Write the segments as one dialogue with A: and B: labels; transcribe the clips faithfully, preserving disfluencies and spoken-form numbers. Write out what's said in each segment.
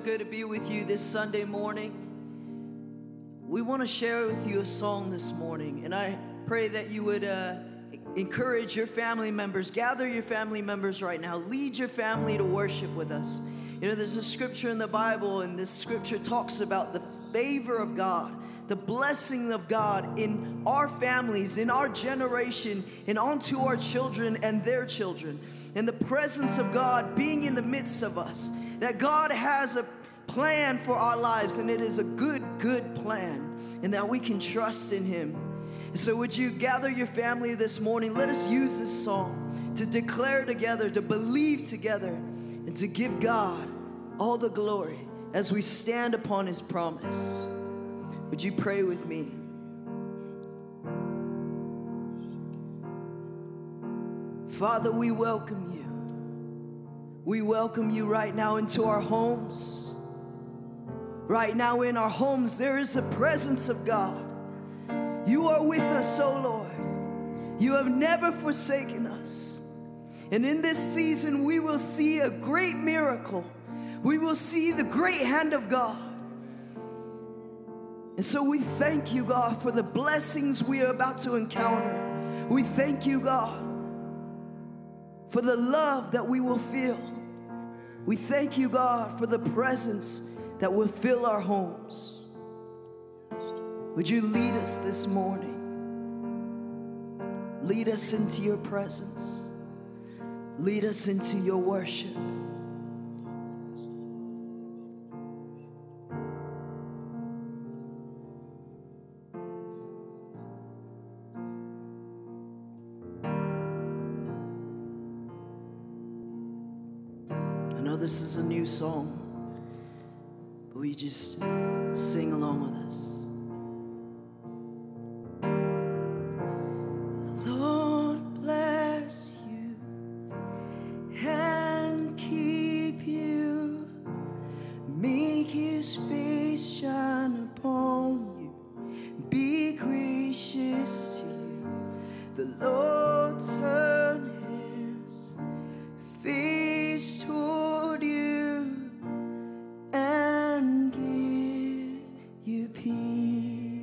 A: good to be with you this Sunday morning. We want to share with you a song this morning, and I pray that you would uh, encourage your family members, gather your family members right now, lead your family to worship with us. You know, there's a scripture in the Bible, and this scripture talks about the favor of God, the blessing of God in our families, in our generation, and onto our children and their children, and the presence of God being in the midst of us. That God has a plan for our lives, and it is a good, good plan, and that we can trust in Him. And so would you gather your family this morning? Let us use this song to declare together, to believe together, and to give God all the glory as we stand upon His promise. Would you pray with me? Father, we welcome you. We welcome you right now into our homes. Right now in our homes, there is the presence of God. You are with us, oh Lord. You have never forsaken us. And in this season, we will see a great miracle. We will see the great hand of God. And so we thank you, God, for the blessings we are about to encounter. We thank you, God, for the love that we will feel. We thank you, God, for the presence that will fill our homes. Would you lead us this morning? Lead us into your presence. Lead us into your worship. I know this is a new song, but will you just sing along with us? The Lord bless you and keep you, make His face shine upon you, be gracious to you. The Lord turn His face toward you and give you peace.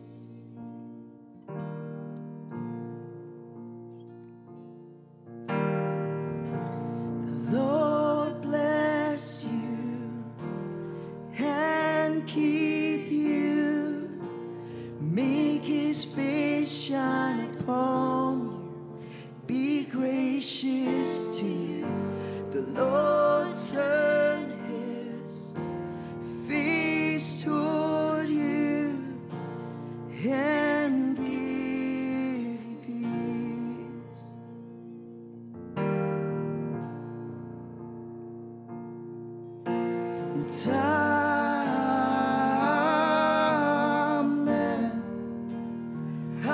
A: The Lord bless you and keep you, make His face shine upon you, be gracious to you. The Lord turn His face toward you and give you peace. And Amen,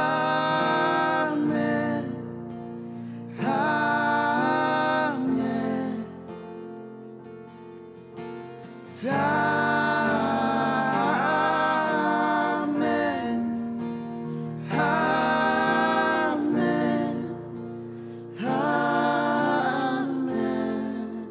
A: Amen, Amen. Amen, Amen, Amen.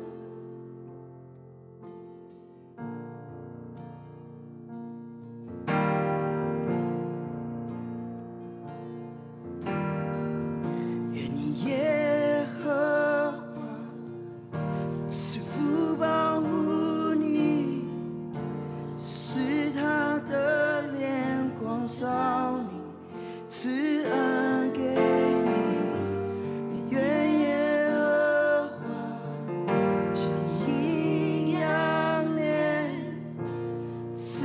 A: En Yehova 是福保护你，是他的脸光照你，赐恩给你。愿耶和华像阴阳脸，赐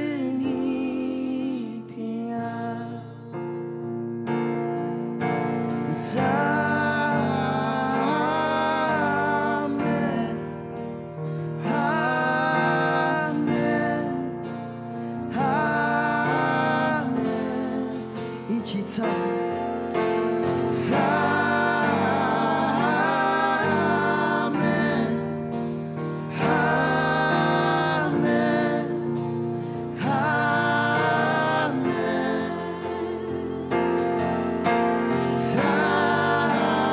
A: 你平安。Amen, Amen, Amen. 一起唱。Amen, Amen,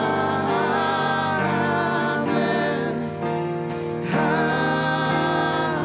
A: Amen.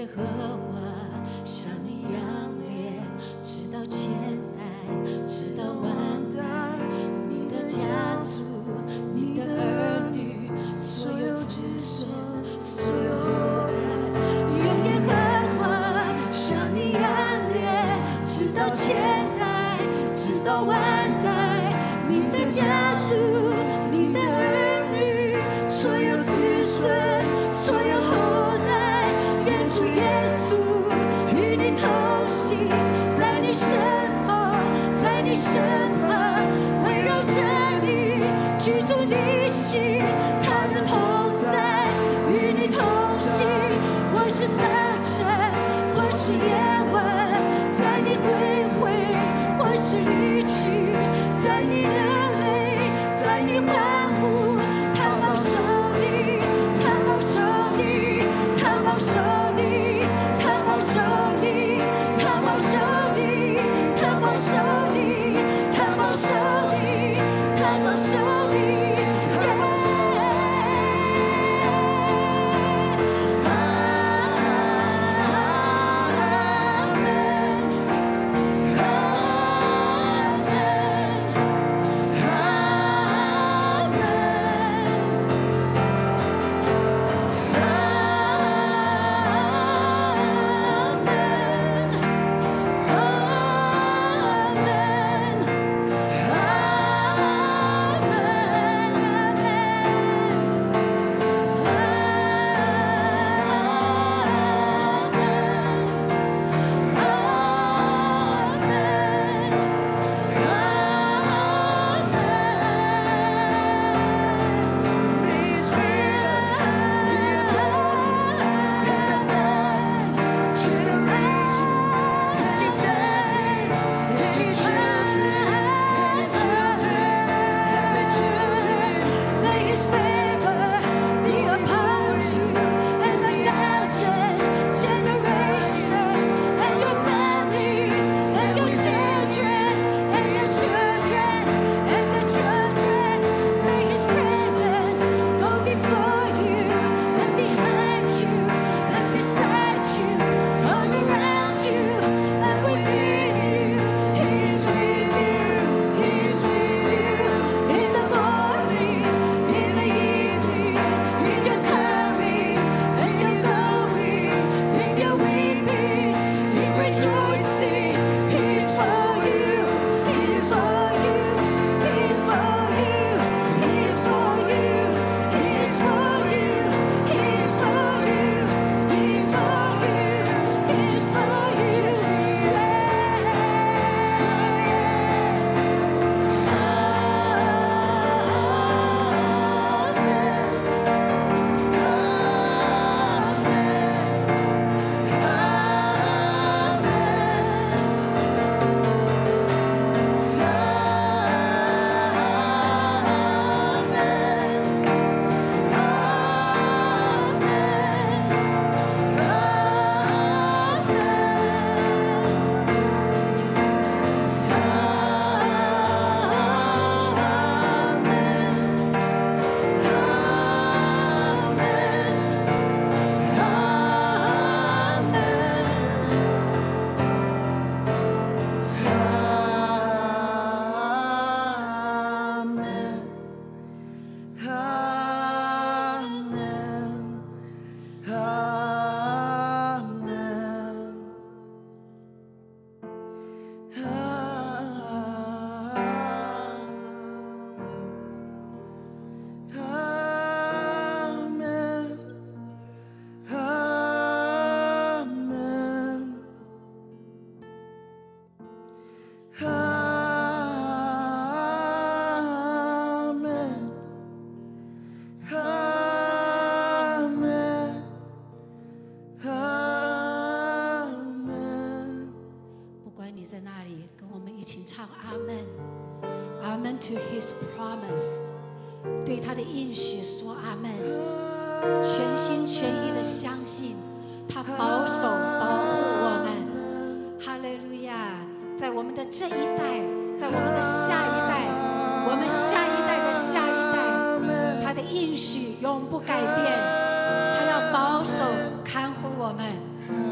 B: 耶和华向你仰脸，直到千代，直到万代。你的家族，你的儿女，所有子孙，所有后代。愿耶和华向你仰脸，直到千代，直到万代。你的家族，你的儿女，所有子孙，所有后代。愿主耶稣与你同行，在你身后，在你身旁，围绕着你，居住你心。他的同在与你同行，或是早晨，或是夜晚，在你归回，或是离去，在你流泪，在你欢呼。他保守你，他保守你，他保守你，他保守你，他保守你，他保守你，他保守你，他保守你。To His promise， 对他的应许说阿们，全心全意的相信他保守保护我们。哈利路亚！在我们的这一代，在我们的下一代，我们下一代的下一代，他的应许永不改变，他要保守看护我们。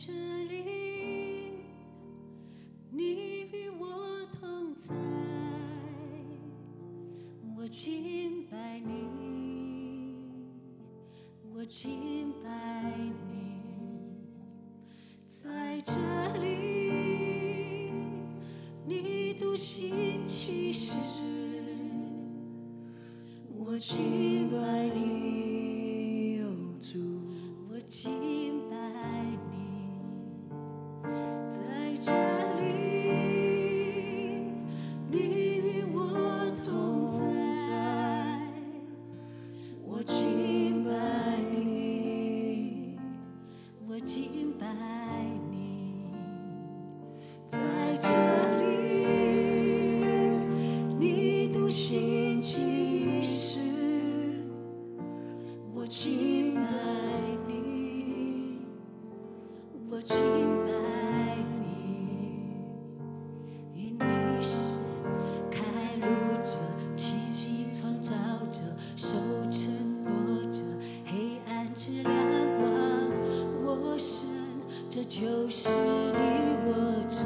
B: 这里，你与我同在，我敬拜你，我敬拜你，在这里，你独行其事，我敬拜你，哦主，我敬拜你，在这里，你与我同在，我敬拜你，我敬拜你，在这里，你独行其事，我敬拜你，我敬拜你，因你是开路者、奇迹创造者、守承诺者、黑暗之亮光，我神，这就是你我主。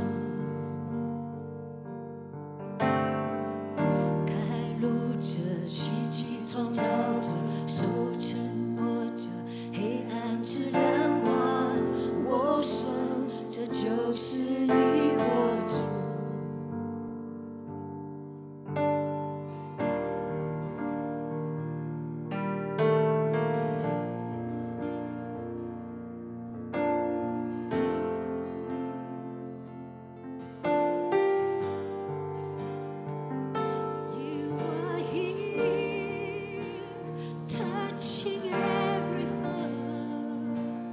B: 开路者、奇迹创造者、守承诺者、黑暗之亮光，我神，这就是你我主。You are here, touching every heart.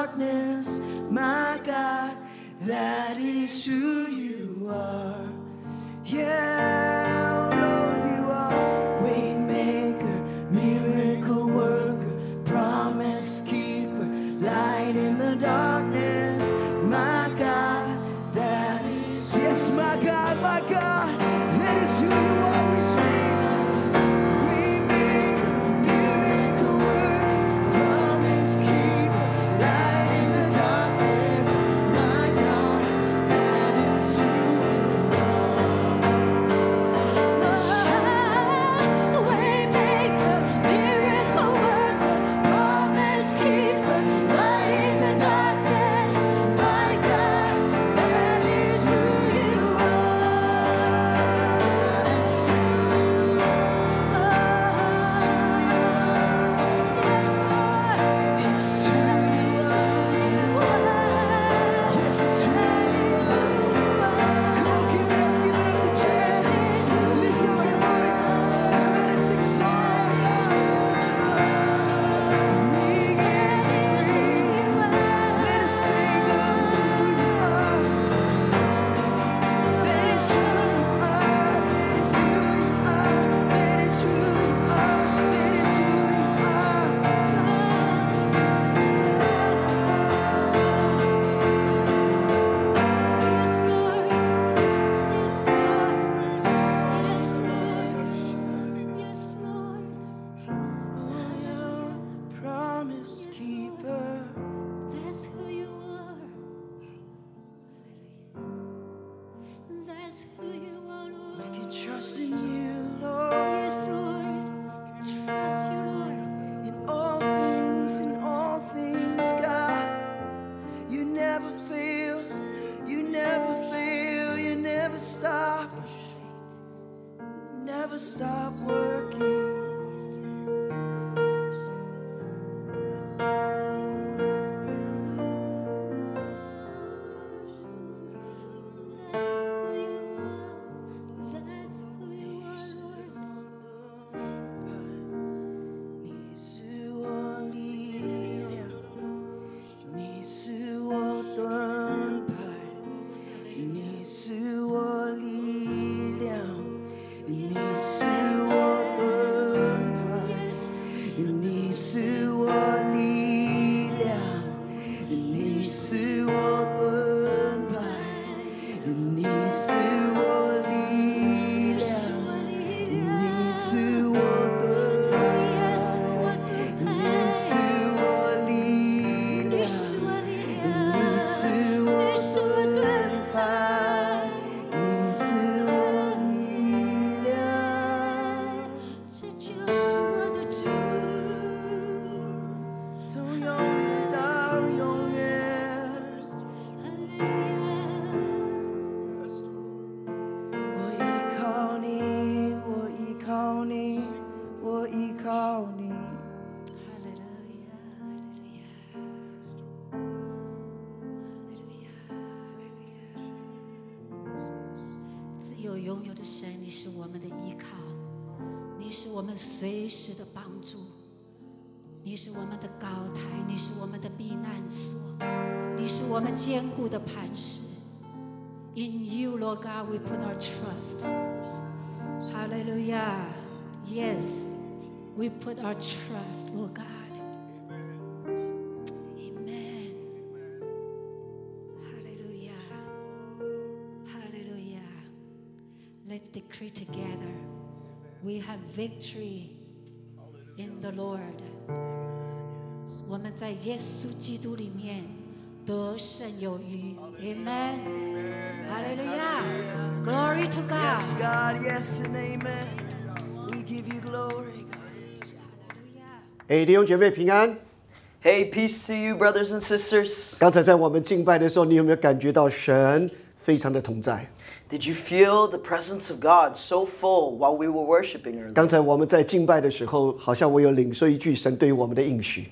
A: darkness, my God, that is who you are. Yeah, Lord, you are waymaker, miracle worker, promise keeper, light in the darkness, my God, that is. Yes, my God, my God, that is who you are. We sing. Waymaker, miracle worker, promise keeper, light in the darkness, my God, that is who you are.
B: Waymaker, miracle worker, promise keeper, light in the darkness, my God, that is who you
A: It's who you are. Yes, it's who you are. Come on, give it up, give it up to Jesus. Lift up your voice and let us exalt God. We give you free. Let us sing of who you are. That is who you are. That is who you are. That is who you are. That is who you
B: Yes, Lord. Yes, Lord. Yes, Lord. Yes, Lord.
A: are. Promise keeper.
B: That's who you are. That's who you are,
A: We
B: Lord.
A: can trust in you, Lord.
B: Yes, Lord. Trust you, Lord.
A: In all things, in all things, God. You never fail. You never fail. You never stop. Never stop working.
B: That's who you are. That's who you are, Lord.
A: 你是我力量，你是我盾牌，你是我力量，你是我盾牌，你是我力量，你是我盾牌，你是我力量，你是我盾牌。你是我力量，你是我盾牌，你是我力量，
B: 这就是我的主。
A: 从永远到永远。我依靠你，我依靠你，我依靠你。
B: 自有永有的神，你是我们的依靠，你是我们随时的帮助，你是我们的高台，你是我们的避难所，你是我们坚固的磐石。In you, Lord God, we put our trust. Hallelujah. Yes, we put our trust, Lord God. Amen. Hallelujah. Hallelujah. Let's decree together. We have victory in the Lord. 我们在耶稣基督里面得胜有余。Amen. Hallelujah. Glory to God.
A: Yes, God, yes and amen. We give you glory, God.
C: 哎，弟兄姐妹平安。
A: Hey, peace to you, brothers and sisters.
C: 刚才在我们敬拜的时候，你有没有感觉到神非常的同在？
A: Did you feel the presence of God so full while we were worshiping earlier?
C: 刚才我们在敬拜的时候，好像我有领受一句神对于我们的应许。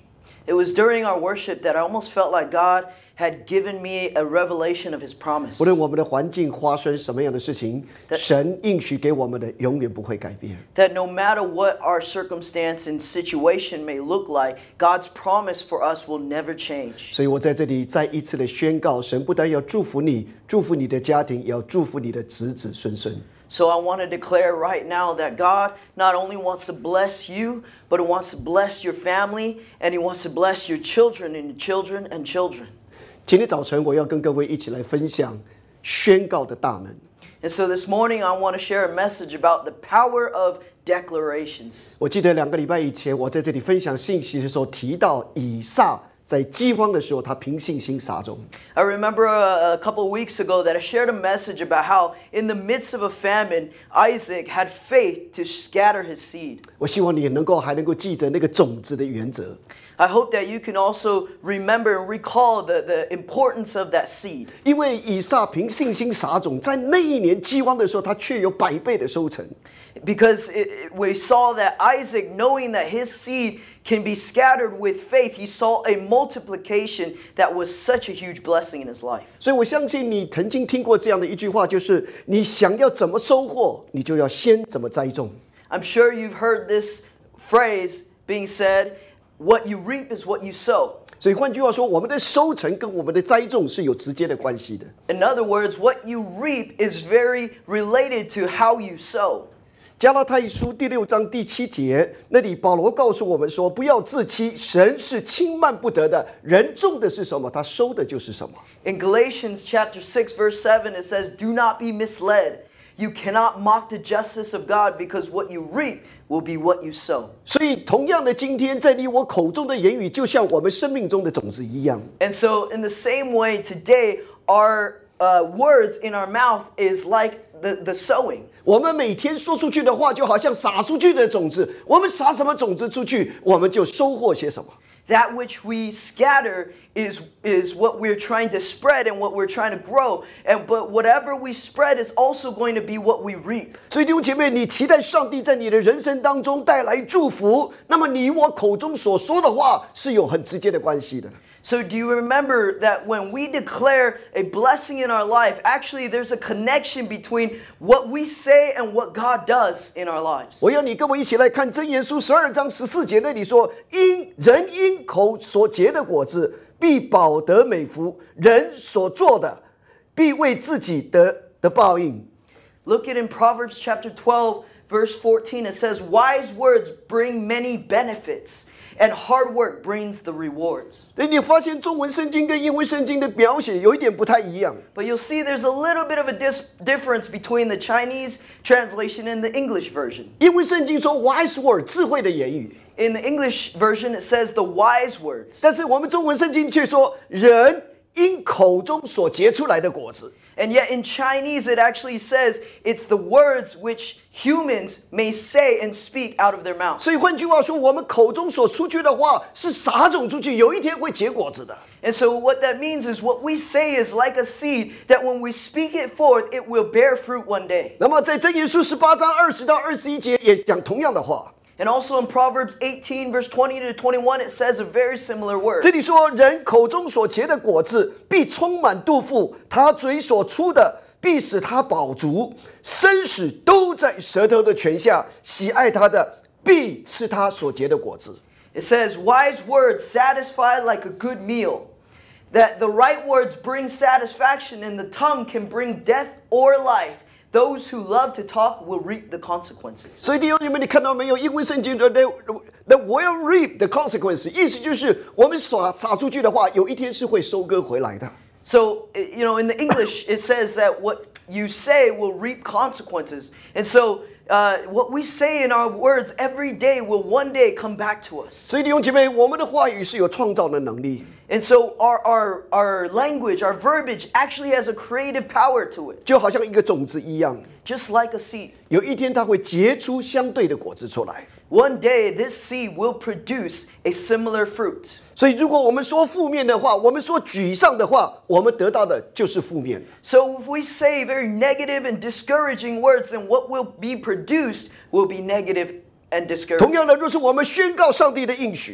A: It was during our worship that I almost felt like God had given me a revelation of His promise.
C: 无论我们的环境发生什么样的事情，神应许给我们的永远不会改变。
A: That no matter what our circumstance and situation may look like, God's promise for us will never change.
C: 所以我在这里再一次的宣告，神不但要祝福你，祝福你的家庭，也要祝福你的子子孙孙。
A: So I want to declare right now that God not only wants to bless you, but He wants to bless your family, and He wants to bless your children and your children and children.
C: 今天早晨，我要跟各位一起来分享宣告的大能。
A: And so this morning, I want to share a message about the power of declarations.
C: 我记得两个礼拜以前，我在这里分享信息的时候，提到以撒在饥荒的时候，他凭信心撒种。
A: I remember a, a couple of weeks ago that I shared a message about how in the midst of a famine, Isaac had faith to scatter his seed.
C: 我希望你能够还能够记着那个种子的原则。
A: I hope that you can also remember and recall the, the importance of that seed.
C: 因为以撒凭信心撒种，在那一年饥荒的时候，他却有百倍的收成。
A: Because it, it, we saw that Isaac, knowing that his seed can be scattered with faith, he saw a multiplication that was such a huge blessing in his life.
C: 所以我相信你曾经听过这样的一句话，就是你想要怎么收获，你就要先怎么栽种。
A: I'm sure you've heard this phrase being said, what you reap is what you sow.
C: 所以换句话说，我们的收成跟我们的栽种是有直接的关系的。
A: In other words, what you reap is very related to how you sow.
C: 加拉太书第六章第七节，那里保罗告诉我们说：“不要自欺，神是轻慢不得的。人种的是什么，他收的就是什么。”
A: In Galatians chapter six verse seven, it says, "Do not be misled. You cannot mock the justice of God, because what you reap will be what you sow."
C: 所以，同样的，今天在你我口中的言语，就像我们生命中的种子一样。
A: And so, in the same way, today our uh, words in our mouth is like the the sowing.
C: 我们每天说出去的话，就好像撒出去的种子。我们撒什么种子出去，我们就收获些什么。
A: That which we scatter is, is what we're trying to spread and what we're trying to grow. And but whatever we spread is also going to be what we reap.
C: 所以弟兄姐妹，你期待上帝在你的人生当中带来祝福，那么你我口中所说的话是有很直接的关系的。
A: So do you remember that when we declare a blessing in our life, actually there's a connection between what we say and what God does in our lives?
C: 我要你跟我一起来看箴言书十二章十四节那里说：因人因口所结的果子，必饱得美福；人所做的，必为自己得的报应。
A: Look at in Proverbs chapter twelve, verse fourteen, it says, "Wise words bring many benefits, and hard work brings the rewards."
C: 所以你发现中文圣经跟英文圣经的描写有一点不太一样。
A: But you'll see there's a little bit of a dis- difference between the Chinese translation and the English version.
C: 英文圣经说 wise word 智慧的言语，
A: In the English version, it says the wise words.
C: 但是我们中文圣经却说人因口中所结出来的果子。
A: And yet in Chinese, it actually says it's the words which humans may say and speak out of their mouth.
C: 所以换句话说，我们口中所出去的话是撒种出去，有一天会结果子的。
A: And so what that means is what we say is like a seed that when we speak it forth, it will bear fruit one day.
C: 那么在箴言书十八章二十到二十一节也讲同样的话。
A: And also in Proverbs eighteen, verse twenty to twenty-one, it says a very similar word.
C: 这里说，人口中所结的果子，必充满肚腹；他嘴所出的，必使他饱足。生死都在舌头的泉下，喜爱他的，必吃他所结的果子。
A: It says, "Wise words satisfy like a good meal, that the right words bring satisfaction, and the tongue can bring death or life. Those who love to talk will reap the consequences."
C: 所以弟兄姐妹，你看到没有？英文圣经的 the the will reap the consequence， 意思就是我们撒撒出去的话，有一天是会收割回来的。
A: So, you know, in the English, it says that what you say will reap consequences. And so, uh, what we say in our words every day will one day come back to us.
C: 所以弟兄姐妹，我们的话语是有创造的能力。
A: And so, our, our, our language, our verbiage actually has a creative power to it,
C: 就好像一个种子一样，
A: just like a seed.
C: 有一天它会结出相对的果子出来。
A: One day, this seed will produce a similar fruit.
C: 所以，如果我们说负面的话，我们说沮丧的话，我们得到的就是负面。
A: So, if we say very negative and discouraging words, then what will be produced will be negative and
C: 同
A: discouraging.
C: 样的，若是我们宣告上帝的应许，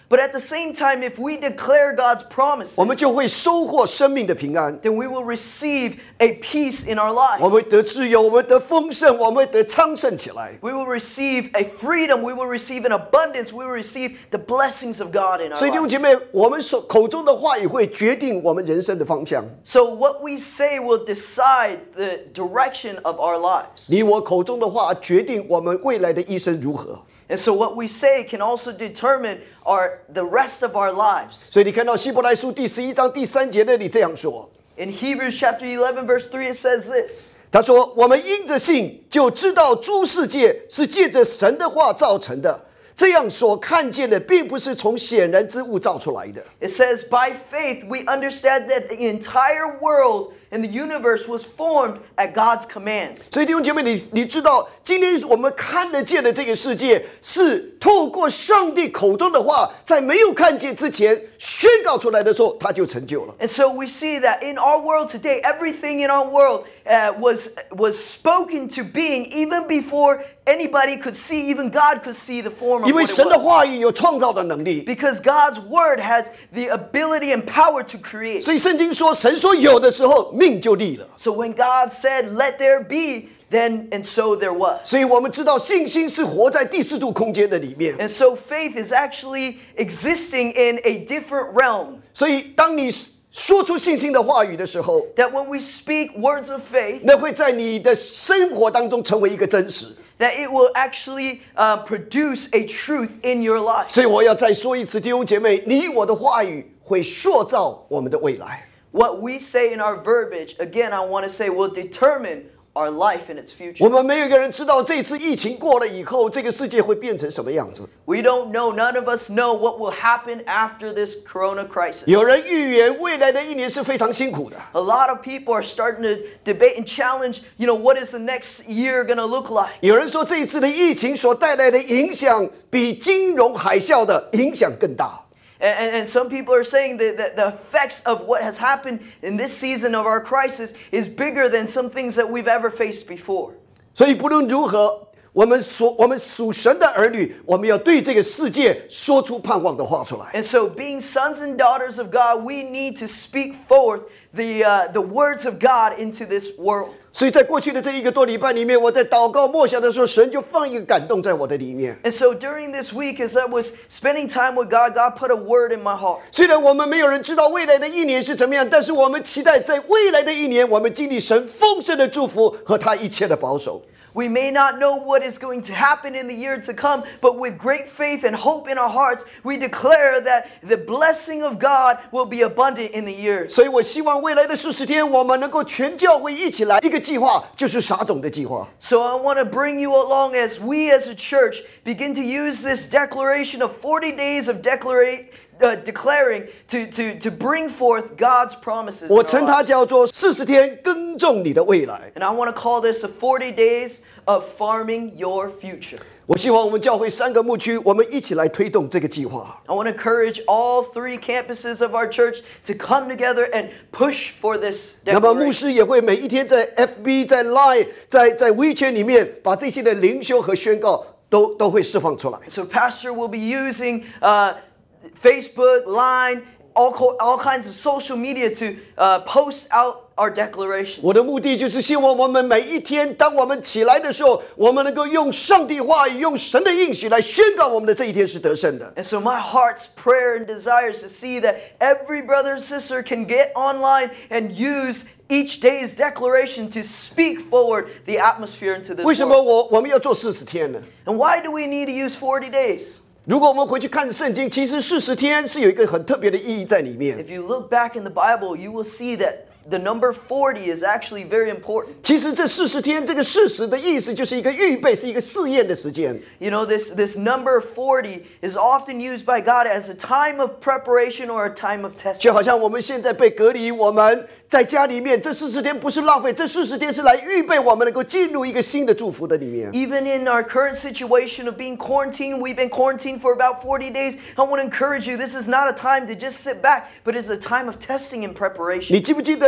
A: But at the same time, if we declare God's
C: 我们
A: promises,
C: 就会收获生命的平安，
A: then we will receive a peace in our life.
C: 我们会得自由，我们会得丰盛，我们会得昌盛起来。
A: We will receive a freedom. We will receive an abundance. We will receive the blessings of God in our
C: 所以弟兄
A: life.
C: 姐妹，我们所口中的话语会决定我们人生的方向。
A: So what we say will decide the direction of our lives.
C: 你我口中的话决定我们未来的一生如何。
A: And so what we say can also determine our the rest of our lives.
C: 所以你看到希伯来书第十一章第三节那里这样说，
A: In Hebrews chapter eleven verse three it says this.
C: 他说：“我们因着信就知道诸世界是借着神的话造成的，这样所看见的并不是从显然之物造出来的。”
A: It says, by faith we understand that the entire world and the universe was formed at God's commands.
C: 所以弟兄姐妹，你你知道，今天我们看得见的这个世界，是透过上帝口中的话，在没有看见之前宣告出来的时候，它就成就了。
A: And so we see that in our world today, everything in our world uh, was, was spoken to being even before anybody could see, even God could see the form of
C: 因为
A: what it
C: 神的
A: was.
C: 话语有创造的能力，
A: Because God's word has the ability and power to create.
C: 所以圣经说，神说有的时候，命就立了。
A: So when God said, let there be, then and so there was.
C: 所以我们知道，信心是活在第四度空间的里面。
A: And so faith is actually existing in a different realm.
C: 所以当你说出信心的话语的时候，
A: That when we speak words of faith,
C: 那会在你的生活当中成为一个真实。
A: that it will actually uh, produce a truth in your life.
C: 所以我要再说一次，弟兄姐妹，你我的话语会塑造我们的未来。
A: What we say in our verbiage, again, I want to say, will determine our life and its
C: 我
A: future.
C: 们没有一个人知道这次疫情过了以后，这个世界会变成什么样子。
A: We don't know, none of us know what will happen after this corona crisis.
C: 有人预言未来的一年是非常辛苦的，
A: A lot of people are starting to debate and challenge, you know, what is the next year going to look like?
C: 有人说这一次的疫情所带来的影响比金融海啸的影响更大。
A: And, and, and some people are saying that, that the effects of what has happened in this season of our crisis is bigger than some things that we've ever faced before.
C: 所以不论如何，我们所我们属神的儿女，我们要对这个世界说出盼望的话出来。
A: And so being sons and daughters of God, we need to speak forth the, uh, the words of God into this world.
C: 所以在过去的这一个多礼拜里面，我在祷告默想的时候，神就放一个感动在我的里面。
A: And so during this week, as I was spending time with God, God put a word in my heart.
C: 虽然我们没有人知道未来的一年是怎么样，但是我们期待在未来的一年，我们经历神丰盛的祝福和他一切的保守。
A: We may not know what is going to happen in the year to come, but with great faith and hope in our hearts, we declare that the blessing of God will be abundant in the years.
C: 所以我希望未来的四十天，我们能够全教会一起来一个计划，就是撒种的计划。
A: So I want to bring you along as we as a church begin to use this declaration of forty days of declarate, uh, declaring to, to, to bring forth God's promises. in
C: 我
A: our
C: 称它
A: lives.
C: 叫做四十天耕种你的未来。
A: And I want to call this the forty days of farming your future.
C: 我希望我们教会三个牧区，我们一起来推动这个计划。
A: I want to encourage all three campuses of our church to come together and push for this
C: 那么牧
A: declaration.
C: 师也会每一天在 F B、在 Line、在在 WeChat 里面，把这些的灵修和宣告都都会释放出来。
A: So Pastor will be using uh, Facebook, Line, all, co- all kinds of social media to uh, post out our declarations.
C: 我的目的就是希望我们每一天，当我们起来的时候，我们能够用上帝话语、用神的应许来宣告我们的这一天是得胜的。
A: And so my heart's prayer and desire is to see that every brother and sister can get online and use each day's declaration to speak forward the atmosphere into this
C: 为什么
A: world.
C: 我我们要做四十天呢？
A: And why do we need to use forty days?
C: 如果我们回去看圣经，其实四十天是有一个很特别的意义在里面。
A: If you look back in the Bible, you will see that the number forty is actually very important.
C: 其实这四十天，这个四十的意思就是一个预备，是一个试验的时间。
A: You know, this, this number forty is often used by God as a time of preparation or a time of
C: 就
A: testing.
C: 好像我们现在被隔离，我们在家里面，这四十天不是浪费，这四十天是来预备我们能够进入一个新的祝福的里面。
A: Even in our current situation of being quarantined, we've been quarantined for about forty days. I want to encourage you, this is not a time to just sit back, but it's a time of testing and preparation.
C: 你记不记得，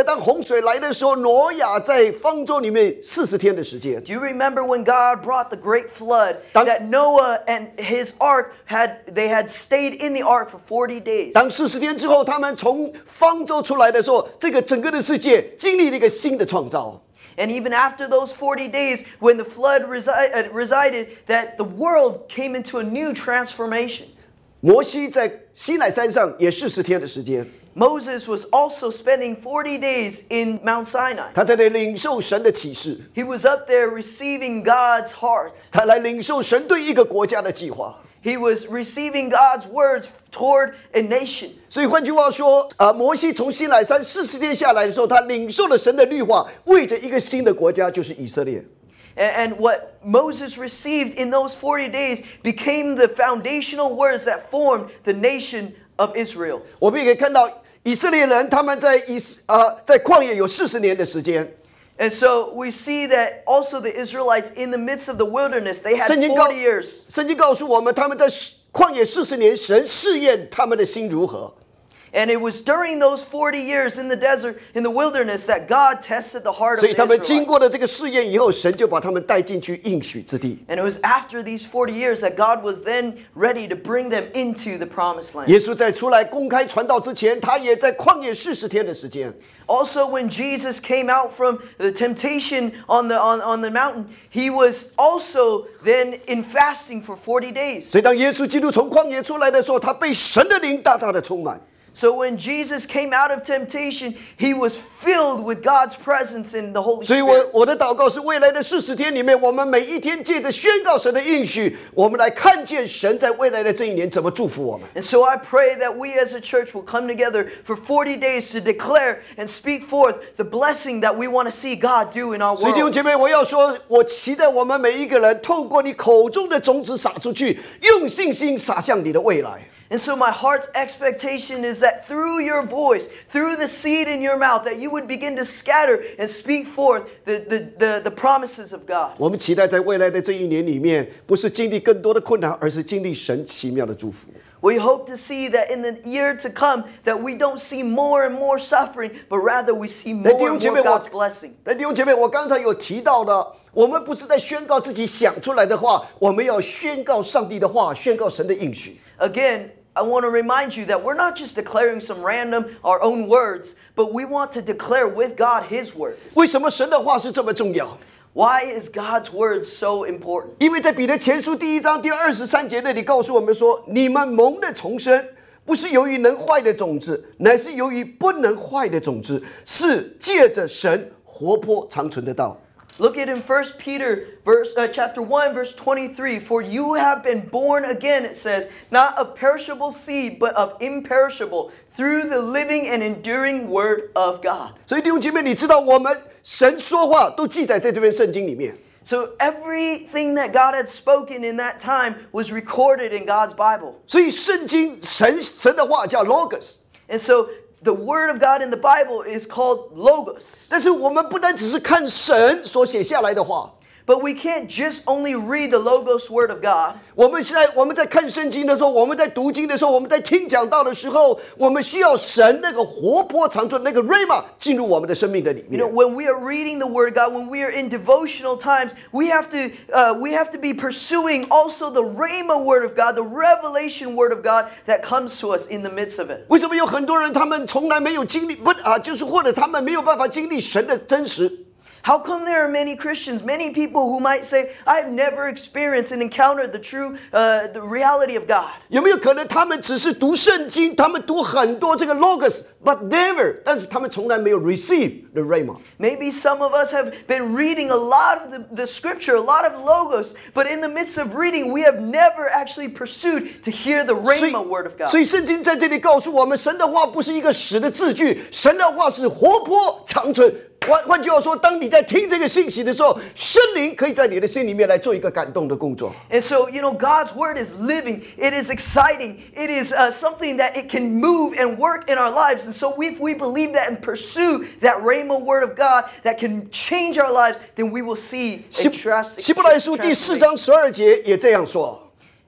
C: 当洪水来的时候，挪亚在方舟里面四十天的时间。
A: Do you remember when God brought the great flood
C: 当-
A: that Noah and his ark had they had stayed in the ark for forty days?
C: 当四十天之后，他们从方舟出来的时候，这个整个的世界经历了一个新的创造。
A: And even after those forty days, when the flood resi- uh, resided, that the world came into a new transformation.
C: 摩西在西乃山上也四十天的时间，
A: Moses was also spending forty days in Mount Sinai.
C: 他在那领受神的启示，
A: He was up there receiving God's heart.
C: 他来领受神对一个国家的计划。
A: He was receiving God's words toward a nation.
C: 所以换句话说，啊，摩西从西乃山四十天下来的时候，他领受了神的律法，为着一个新的国家，就是以色列。
A: And, and what Moses received in those forty days became the foundational words that formed the nation of Israel.
C: 我们也可以看到，以色列人他们在以啊、在旷野有四十年的时间。
A: And so we see that also the Israelites in the midst of the wilderness, they had
C: 圣经告
A: forty years.
C: 圣经告诉我们，他们在旷野四十年，神试验他们的心如何。
A: And it was during those forty years in the desert, in the wilderness, that God tested the heart of
C: 所
A: the
C: 以他们经过
A: Israelites.
C: 了这个试验以后，神就把他们带进去应许之地。
A: And it was after these forty years that God was then ready to bring them into the promised land.
C: 耶稣在出来公开传道之前，他也在旷野四十天的时间。
A: Also, when Jesus came out from the temptation on the, on, on the mountain, he was also then in fasting for forty days.
C: 所以当耶稣基督从旷野出来的时候，他被神的灵大大的充满。
A: So when Jesus came out of temptation, he was filled with God's presence in the Holy
C: 所以我
A: Spirit.
C: 我的祷告是，未来的四十天里面，我们每一天借着宣告神的应许，我们来看见神在未来的这一年怎么祝福我们。
A: And so I pray that we as a church will come together for forty days to declare and speak forth the blessing that we want to see God do in our
C: 所以弟兄
A: world.
C: 姐妹，我要说，我期待我们每一个人透过你口中的种子撒出去，用信心撒向你的未来。
A: And so my heart's expectation is that through your voice, through the seed in your mouth, that you would begin to scatter and speak forth the, the, the, the promises of God.
C: 我们期待在未来的这一年里面，不是经历更多的困难，而是经历神奇妙的祝福。
A: We hope to see that in the year to come, that we don't see more and more suffering, but rather we see
C: 那弟
A: more
C: 兄
A: and
C: 姐
A: more
C: 妹，我
A: God's blessing.
C: 那弟兄姐妹，我刚才有提到的，我们不是在宣告自己想出来的话，我们要宣告上帝的话，宣告神的应许。
A: Again, I want to remind you that we're not just declaring some random, our own words, but we want to declare with God His words.
C: 为什么神的话是这么重要？
A: Why is God's word so important?
C: 因为在彼得前书第一章第二十三节那里告诉我们说，你们蒙的重生，不是由于能坏的种子，乃是由于不能坏的种子，是借着神活泼长存的道。
A: Look at in First Peter verse, uh, chapter one, verse twenty-three. For you have been born again, it says, not of perishable seed, but of imperishable, through the living and enduring word of God.
C: 所以弟兄姐妹，你知道我们神说话都记载在这篇圣经里面。
A: So everything that God had spoken in that time was recorded in God's Bible.
C: 所以圣经神神的话叫 logos。
A: And so the word of God in the Bible is called Logos.
C: 但是我们不单只是看神所写下来的话，
A: But we can't just only read the Logos word of God.
C: 我们现在我们在看圣经的时候，我们在读经的时候，我们在听讲道的时候，我们需要神那个活泼长存那个 rhema 进入我们的生命的里
A: You
C: 面
A: know,。when we are reading the Word of God, when we are in devotional times, we have to uh, we have to be pursuing also the Rhema Word of God, the revelation Word of God that comes to us in the midst of it.
C: 为什么有很多人他们从来没有经历不啊，就是或者他们没有办法经历神的真实？
A: How come there are many Christians, many people who might say, "I've never experienced and encountered the true uh, the reality of God"?
C: 有没有可能他们只是读圣经，他们读很多这个 logos，but never， 但是他们从来没有 receive the rhema。
A: Maybe some of us have been reading a lot of the, the scripture, a lot of logos, but in the midst of reading, we have never actually pursued to hear the
C: 所以
A: Rhema Word of God.
C: 所以圣经在这里告诉我们，神的话不是一个死的字句，神的话是活泼长存。换换句话说，当你在听这个信息的时候，圣灵可以在你的心里面来做一个感动的工作。
A: And so, you know, God's word is living. It is exciting. It is uh, something that it can move and work in our lives. And so if we believe that and pursue that Rhema word of God that can change our lives, then we will see a
C: 希
A: drastic
C: 希伯来书第四
A: transformation.
C: 章十二节也这样说。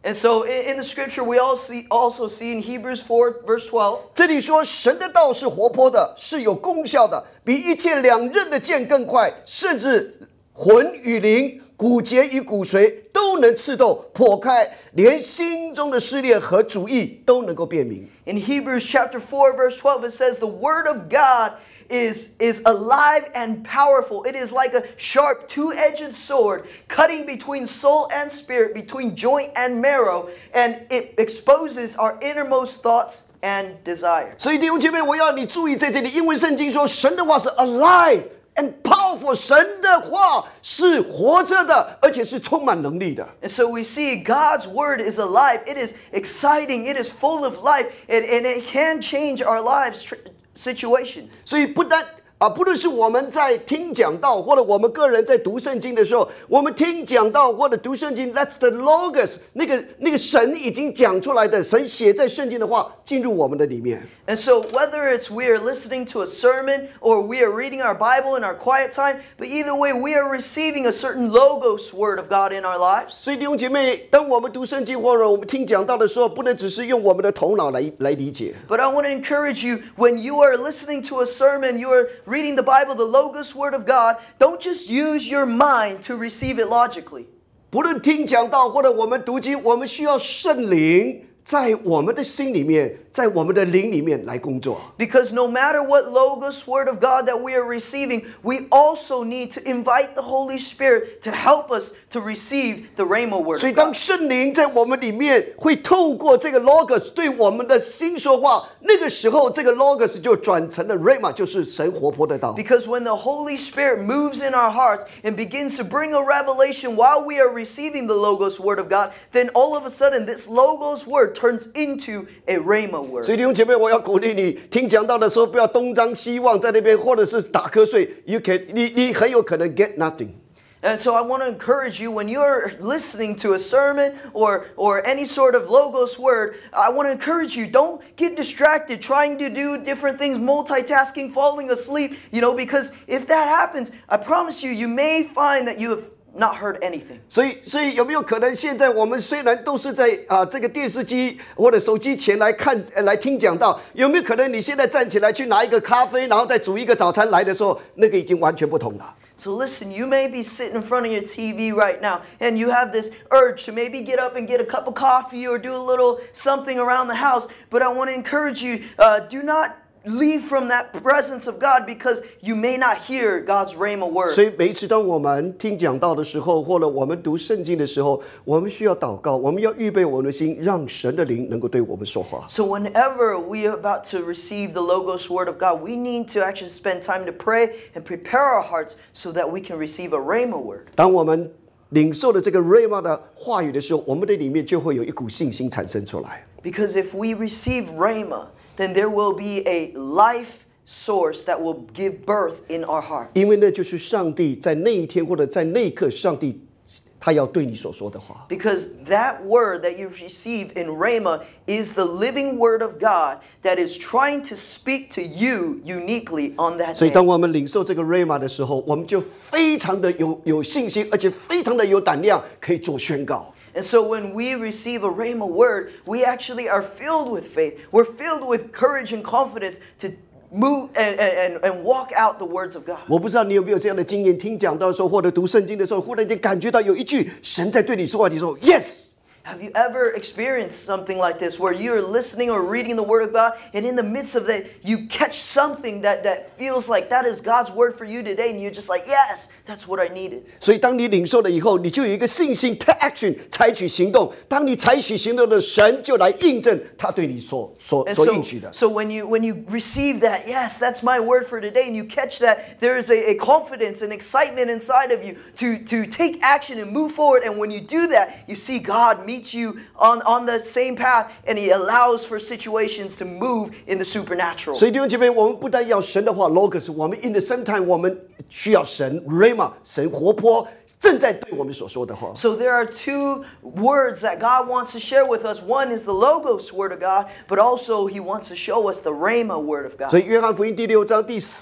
A: And so in, in the scripture, we all see, also see in Hebrews four, verse twelve.
C: 这里说，神的道是活泼的，是有功效的，比一切两刃的剑更快，甚至魂与灵、骨节与骨髓都能刺透、破开，连心中的思念和主意都能够辨明。
A: In Hebrews chapter four, verse twelve, it says, the word of God is, is alive and powerful. It is like a sharp two-edged sword, cutting between soul and spirit, between joint and marrow, and it exposes our innermost thoughts and desires.
C: 所以弟兄姐妹，我要你注意在这里，英文圣经说，神的话是 alive and powerful， 神的话是活着的，而且是充满能力的。
A: And so we see God's word is alive. It is exciting. It is full of life. And, and it can change our lives tr- situation.
C: 所以不单啊，不论是我们在听讲道，或者我们个人在读圣经的时候，我们听讲道或者读圣经 ，That's the logos， 那个那个神已经讲出来的，神写在圣经的话进入我们的里面。
A: And so whether it's we are listening to a sermon or we are reading our Bible in our quiet time, but either way we are receiving a certain logos word of God in our lives.
C: 所以弟兄姐妹，当我们读圣经或者我们听讲道的时候，不能只是用我们的头脑来来理解。
A: But I want to encourage you, when you are listening to a sermon, you are reading the Bible, the logos word of God, don't just use your mind to receive it logically.
C: 不论听讲道或者我们读经，我们需要圣灵在我们的心里面，在我们的灵里面来工作。
A: Because no matter what logos word of God that we are receiving, we also need to invite the Holy Spirit to help us to receive the Rhema word
C: 所以
A: of
C: 当
A: God.
C: 圣灵在我们里面会透过这个 logos 对我们的心说话，那个时候这个 logos 就转成了 rhema， 就是神活泼的道。
A: Because when the Holy Spirit moves in our hearts and begins to bring a revelation while we are receiving the logos word of God, then all of a sudden this logos word turns into a Rhema word.
C: 所以弟兄姐妹，我要鼓励你，听讲道的时候不要东张西望，在那边或者是打瞌睡。You can， 你你很有可能 get nothing。
A: And so I want to encourage you, when you're listening to a sermon or, or any sort of logos word, I want to encourage you, don't get distracted trying to do different things, multitasking, falling asleep, you know, because if that happens, I promise you, you may find that you have not heard anything.
C: 所以，所以有没有可能，现在我们虽然都是在啊、这个电视机或者手机前来看、呃、来听讲道，有没有可能你现在站起来去拿一个咖啡，然后再煮一个早餐来的时候，那个已经完全不同了。
A: So listen, you may be sitting in front of your T V right now and you have this urge to maybe get up and get a cup of coffee or do a little something around the house. But I want to encourage you, uh, do not leave from that presence of God because you may not hear God's Rhema word.
C: 所以每一次当我们听讲道的时候，或者我们读圣经的时候，我们需要祷告，我们要预备我们的心，让神的灵能够对我们说话。
A: So whenever we are about to receive the Logos word of God, we need to actually spend time to pray and prepare our hearts so that we can receive a Rhema word.
C: 当我们领受了这个 rhema 的话语的时候，我们的里面就会有一股信心产生出来。
A: Because if we receive Rhema, then there will be a life source that will give birth in our hearts.
C: 因为那就是上帝在那一天或者在那一刻，上帝他要对你所说的话。
A: Because that word that you receive in Rhema is the living word of God that is trying to speak to you uniquely on that
C: 所以
A: day.
C: 当我们领受这个 rhema 的时候，我们就非常的有有信心，而且非常的有胆量，可以做宣告。
A: And so when we receive a Rhema word, we actually are filled with faith. We're filled with courage and confidence to move and, and, and walk out the words of God.
C: 我不知道你有没有这样的经验，听讲道的时候，或者读圣经的时候，忽然间感觉到有一句神在对你说话，你说 yes。
A: Have you ever experienced something like this where you're listening or reading the Word of God and in the midst of that you catch something that, that feels like that is God's word for you today and you're just like, yes, that's what I needed.
C: 所以当你领受了以后，你就有一个信心 take action 采取行动。当你采取行动的，神就来印证他对你所所
A: And
C: 所
A: so,
C: 应许的。
A: so when you when you receive that, yes, that's my word for today, and you catch that, there is a, a confidence and excitement inside of you to, to take action and move forward. And when you do that, you see God meets you on, on the same path, and He allows for situations to move in the supernatural.
C: 所以弟兄姐妹，我们不但要神的话 logos， 我们 in the same time 我们需要神 rhema， 神活泼正在对我们所说的话。
A: So there are two words that God wants to share with us. One is the Logos word of God, but also He wants to show us the Rhema word of
C: 所
A: God.
C: 以约翰福音第六章第三十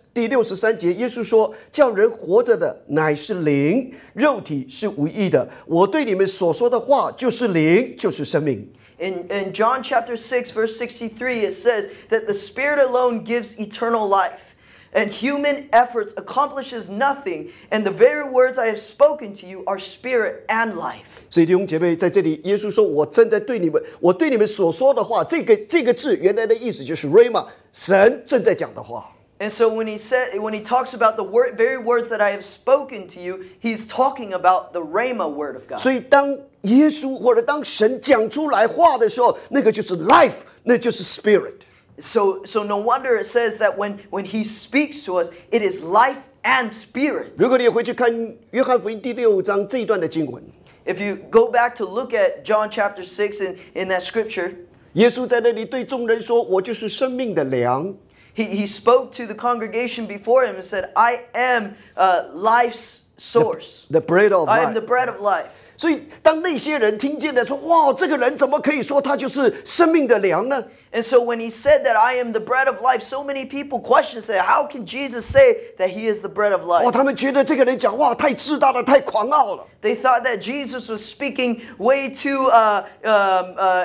C: 第六十三节，耶稣说：“叫人活着的乃是灵，肉体是无益的。我对你们所说的话就是灵，就是生命。”
A: In, in John chapter six, verse sixty-three, it says that the Spirit alone gives eternal life, and human efforts accomplishes nothing, and the very words I have spoken to you are spirit and life.
C: 所以弟兄姐妹，在这里，耶稣说：“我正在对你们，我对你们所说的话，这个这个字原来的意思就是 rhema， 神正在讲的话。”
A: And so when he said, when he talks about the word, very words that I have spoken to you, he's talking about the Rhema word of God.
C: 所以当耶稣或者当神讲出来话的时候，那个就是 life， 那就是 spirit。
A: So, so no wonder it says that when, when he speaks to us, it is life and spirit.
C: 如果你回去看约翰福音第六章这一段的经文，
A: If you go back to look at John chapter six in, in that scripture,
C: 耶稣在那里对众人说：“我就是生命的粮。”
A: He, he spoke to the congregation before him and said, I am uh, life's source.
C: The, the bread of
A: I
C: life.
A: am the bread of life.
C: 所以当那些人听见了说：“哇，这个人怎么可以说他就是生命的粮呢？”
A: And so when he said that I am the bread of life, so many people question, say, how can Jesus say that he is the bread of
C: 哇，
A: life?
C: 他们觉得这个人讲话太自大了，太狂傲了。
A: They thought that Jesus was speaking way too uh, um, uh,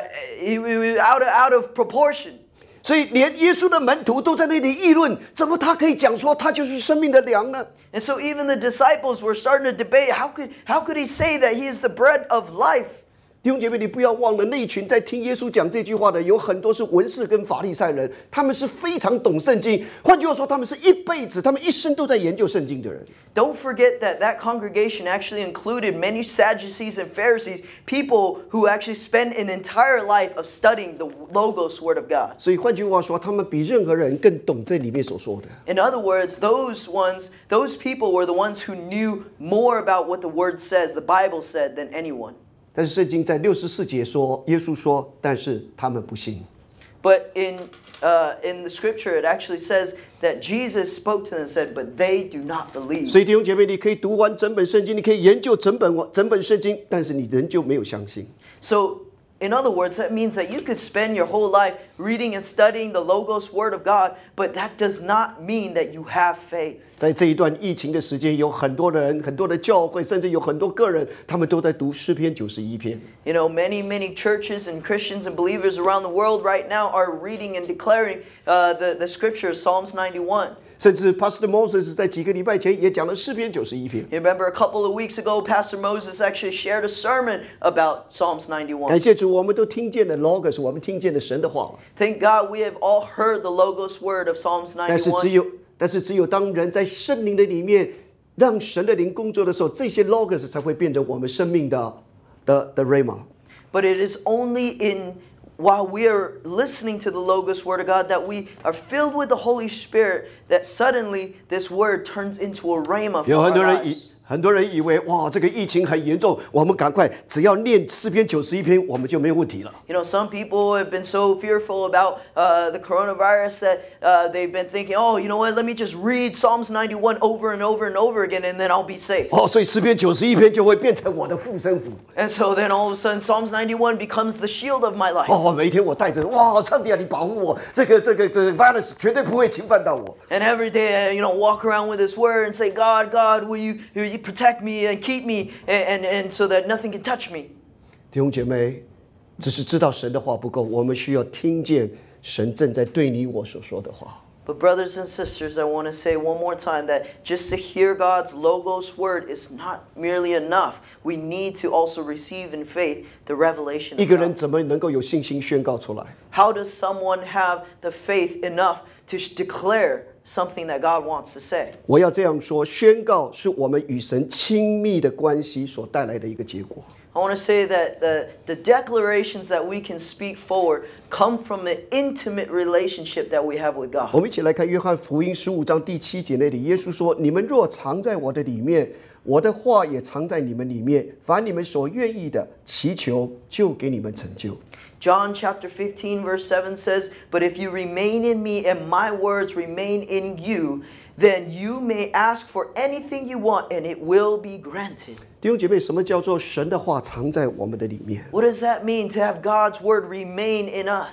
A: out, of, out of proportion.
C: 所以连耶稣的门徒都在那里议论，怎么他可以讲说他就是生命的粮呢？
A: And so even the disciples were starting to debate, how could, how could he say that he is the bread of life?
C: 弟兄姐妹，你不要忘了，那一群在听耶稣讲这句话的，有很多是文士跟法利赛人，他们是非常懂圣经。换句话说，他们是一辈子，他们一生都在研究圣经的人。
A: Don't forget that that congregation actually included many Sadducees and Pharisees, people who actually spend an entire life of studying the Logos Word of God.
C: 所以换句话说，他们比任何人更懂这里面所说的。
A: In other words, those ones, those people were the ones who knew more about what the Word says, the Bible said, than anyone.
C: 但是圣经在六十四节说，耶稣说，但是他们不信。
A: But in uh, in the Scripture, it actually says that Jesus spoke to them and said, "But they do not believe."
C: 所以弟兄姐妹，你可以读完整本圣经，你可以研究整本整本圣经，但是你仍旧没有相信。
A: So, in other words, that means that you could spend your whole life reading and studying the Logos Word of God, but that does not mean that you have faith.
C: 在这一段疫情的时间，有很多的人、很多的教会，甚至有很多个人，他们都在读诗篇九十一篇。
A: You know, many, many churches and Christians and believers around the world right now are reading and declaring uh, the, the scripture, Psalms ninety-one.
C: 甚至 Pastor Moses 在几个礼拜前也讲了诗篇九十一篇。
A: You remember a couple of weeks ago, Pastor Moses actually shared a sermon about Psalms
C: 感
A: ninety-one.
C: 谢主，我们都听见了 Logos， 我们听见了神的话。
A: Thank God we have all heard the Logos word of Psalms
C: 但是只
A: ninety-one.
C: 有，但是只有当人在圣灵的里面，让神的灵工作的时候，这些 Logos 才会变成我们生命的的的 Rhema。
A: But it is only in while we are listening to the Logos word of God that we are filled with the Holy Spirit that suddenly this word turns into a rhema for
C: 有
A: our
C: 很多人以
A: lives.
C: 很多人以为哇，这个疫情很严重，我们赶快只要念诗篇九十一篇，我们就没有问题了。
A: You know, some people have been so fearful about uh, the coronavirus that uh, they've been thinking, oh, you know what, let me just read Psalms ninety-one over and over and over again and then I'll be safe.
C: 哦，所以诗篇九十一篇就会变成我的护身符。
A: And so then all of a sudden Psalms ninety-one becomes the shield of my life.
C: 哦，每一天我带着，哇，上帝啊，你保护我，这个这个这个 virus 绝对不会侵犯到我。
A: And every day, you know, walk around with this word and say, God, God, will you, will you protect me and keep me and, and, and so that nothing can touch me.
C: 弟兄姐妹，只是知道神的话不够，我们需要听见神正在对你我所说的话。
A: But brothers and sisters, I want to say one more time that just to hear God's Logos word is not merely enough. We need to also receive in faith the revelation
C: 一
A: of
C: 个人
A: God.
C: 怎么能够有信心宣告出来？
A: How does someone have the faith enough to sh- declare something that God wants to say?
C: 我要这样说，宣告是我们与神亲密的关系所带来的一个结果。
A: I want to say that the, the declarations that we can speak forward come from the intimate relationship that we have with
C: 我
A: God.
C: 们一起来看约翰福音十五章第七节那里，耶稣说：“你们若藏在我的里面，我的话也藏在你们里面。凡你们所愿意的，祈求，就给你们成就。”
A: John chapter fifteen verse seven says, "But if you remain in me and my words remain in you, then you may ask for anything you want and it will be granted."
C: 弟兄姐妹，什么叫做神的话藏在我们的里面？
A: What does that mean to have God's word remain in us?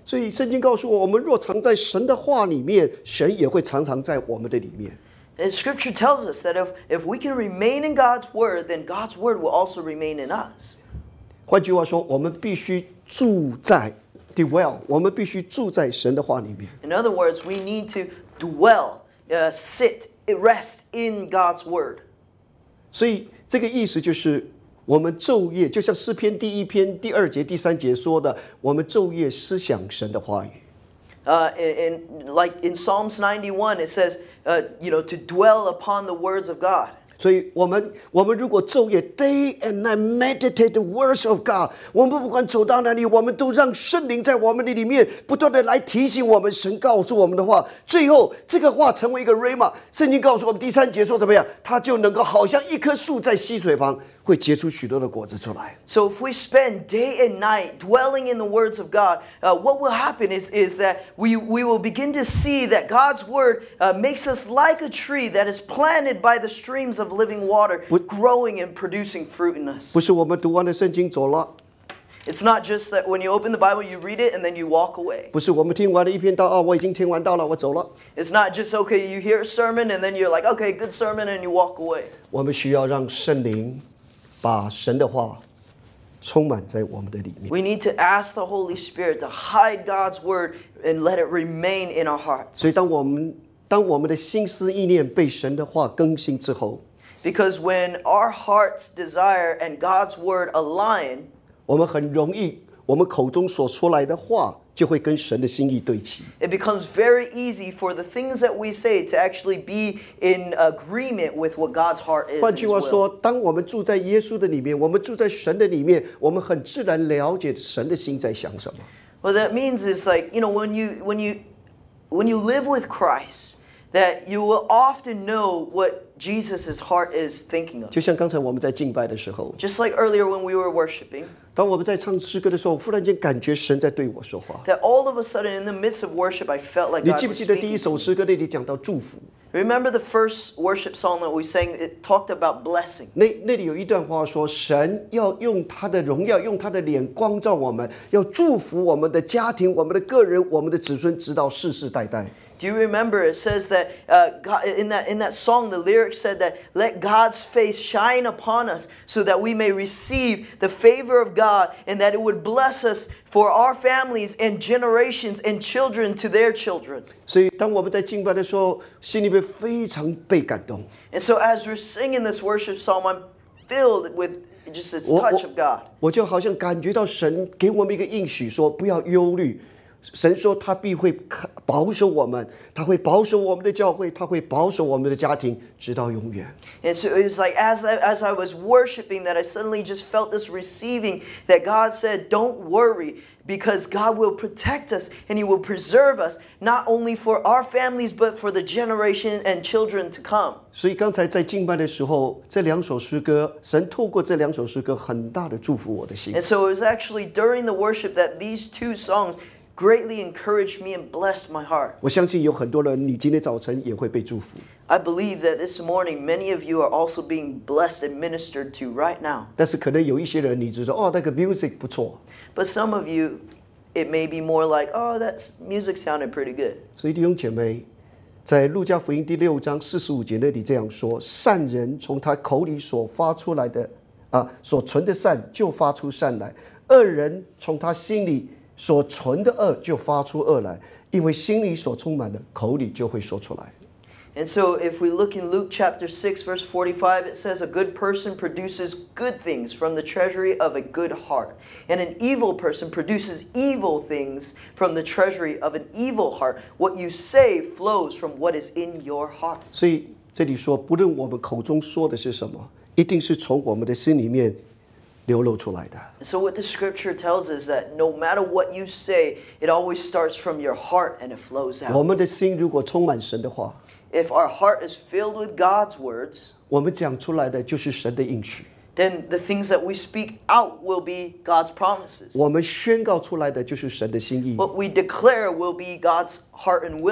C: 所以圣经告诉我，我们若常在神的话里面，神也会常常在我们的里面。
A: And Scripture tells us that if, if we can remain in God's Word, then God's Word will also remain in us.
C: 换句话说，我们必须住在 dwell， 我们必须住在神的话里面。
A: In other words, we need to dwell, uh, sit, rest in God's Word.
C: 所以这个意思就是，我们昼夜就像诗篇第一篇第二节、第三节说的，我们昼夜思想神的话语。
A: Uh, in, in, like in Psalms ninety-one, it says, uh, you know, to dwell upon the words of God.
C: 所以我们我们如果昼夜 day and night meditate the words of God， 我们不管走到哪里，我们都让圣灵在我们的里面不断的来提醒我们神告诉我们的话，最后这个话成为一个 rhema。圣经告诉我们第三节说怎么样，它就能够好像一棵树在溪水旁，会结出许多的果子出来。
A: So if we spend day and night dwelling in the words of God, uh, what will happen is, is that we, we will begin to see that God's word uh, makes us like a tree that is planted by the streams of living water, growing and producing fruit in us.
C: 不是我们读完了圣经走了，
A: It's not just that when you open the Bible, you read it and then you walk away.
C: 不是我们听完了一篇道啊，我已经听完道了，我走了。
A: It's not just, okay, you hear a sermon and then you're like, okay, good sermon, and you walk away.
C: 我们需要让圣灵把神的话充满在我们的里面。
A: We need to ask the Holy Spirit to hide God's word and let it remain in our hearts.
C: 所以当我们当我们的心思意念被神的话更新之后，
A: Because when our heart's desire and God's word align,
C: 我们很容易，我们口中所出来的话就会跟神的心意对齐。
A: it becomes very easy for the things that we say to actually be in agreement with what God's heart is.
C: 换
A: and
C: 句
A: His
C: 话
A: will.
C: 说，当我们住在耶稣的里面，我们住在神的里面，我们很自然了解神的心在想什么。
A: What that means is like, you know, when you when you when you live with Christ, that you will often know what Jesus' heart is thinking of.
C: 就像刚才我们在敬拜的时候，
A: Just like earlier when we were worshiping,
C: 当我们在唱诗歌的时候，忽然间感觉神在对我说话。
A: that all of a sudden in the midst of worship, I felt like
C: 你
A: God
C: 记不
A: was
C: 记得第一
A: speaking
C: 首
A: to me.
C: 诗歌那里讲到祝福？
A: Remember the first worship song that we sang? It talked about blessing.
C: 那那里有一段话说，神要用他的荣耀，用他的脸光照我们，要祝福我们的家庭、我们的个人、我们的子孙，直到世世代代。
A: Do you remember it says that uh, God, in that in that song the lyrics said that let God's face shine upon us so that we may receive the favor of God and that it would bless us for our families and generations and children to their children.
C: 所以，当我们在敬拜的时候，心里面非常被感动。
A: And so as we're singing this worship psalm, I'm filled with just this
C: 我
A: touch
C: 我
A: of God.
C: 我就好像感觉到神给我们一个应许，说不要忧虑。神说他必会保守我们，他会保守我们的教会，他会保守我们的家庭，直到永远。
A: And so it was like as I, as I was worshiping that I suddenly just felt this receiving that God said, don't worry, because God will protect us and He will preserve us, not only for our families, but for the generation and children to come.
C: 所以刚才在敬拜的时候，这两首诗歌，神透过这两首诗歌，很大的祝福我的心。
A: And so it was actually during the worship that these two songs greatly encouraged me and blessed my heart.
C: 我相信有很多人，你今天早晨也会被祝福。
A: I believe that this morning many of you are also being blessed and ministered to right now.
C: 但是可能有一些人，你就说哦，那个 music 不错。
A: But some of you, it may be more like, oh, that music sounded pretty good.
C: 所以弟兄姐妹，在路加福音第六章四十五节那里这样说：善人从他口里所发出来的啊，所存的善就发出善来；恶人从他心里所存的恶就发出恶来，因为心里所充满的，口里就会说出来。
A: And so if we look in Luke chapter six, verse forty-five, it says, a good person produces good things from the treasury of a good heart. And an evil person produces evil things from the treasury of an evil heart. What you say flows from what is in your heart.
C: 所以这里说，不论我们口中说的是什么，一定是从我们的心里面流露出来的。
A: So what the scripture tells us that no matter what you say, it always starts from your heart and it flows
C: 我
A: out.
C: 们的心如果充满神的话，
A: If our heart is filled with God's words,
C: 我们讲出来的就是神的应许。
A: then the things that we speak out will be God's promises.
C: 我们宣告出来的就是神的心意。
A: What we declare will be God's heart and will.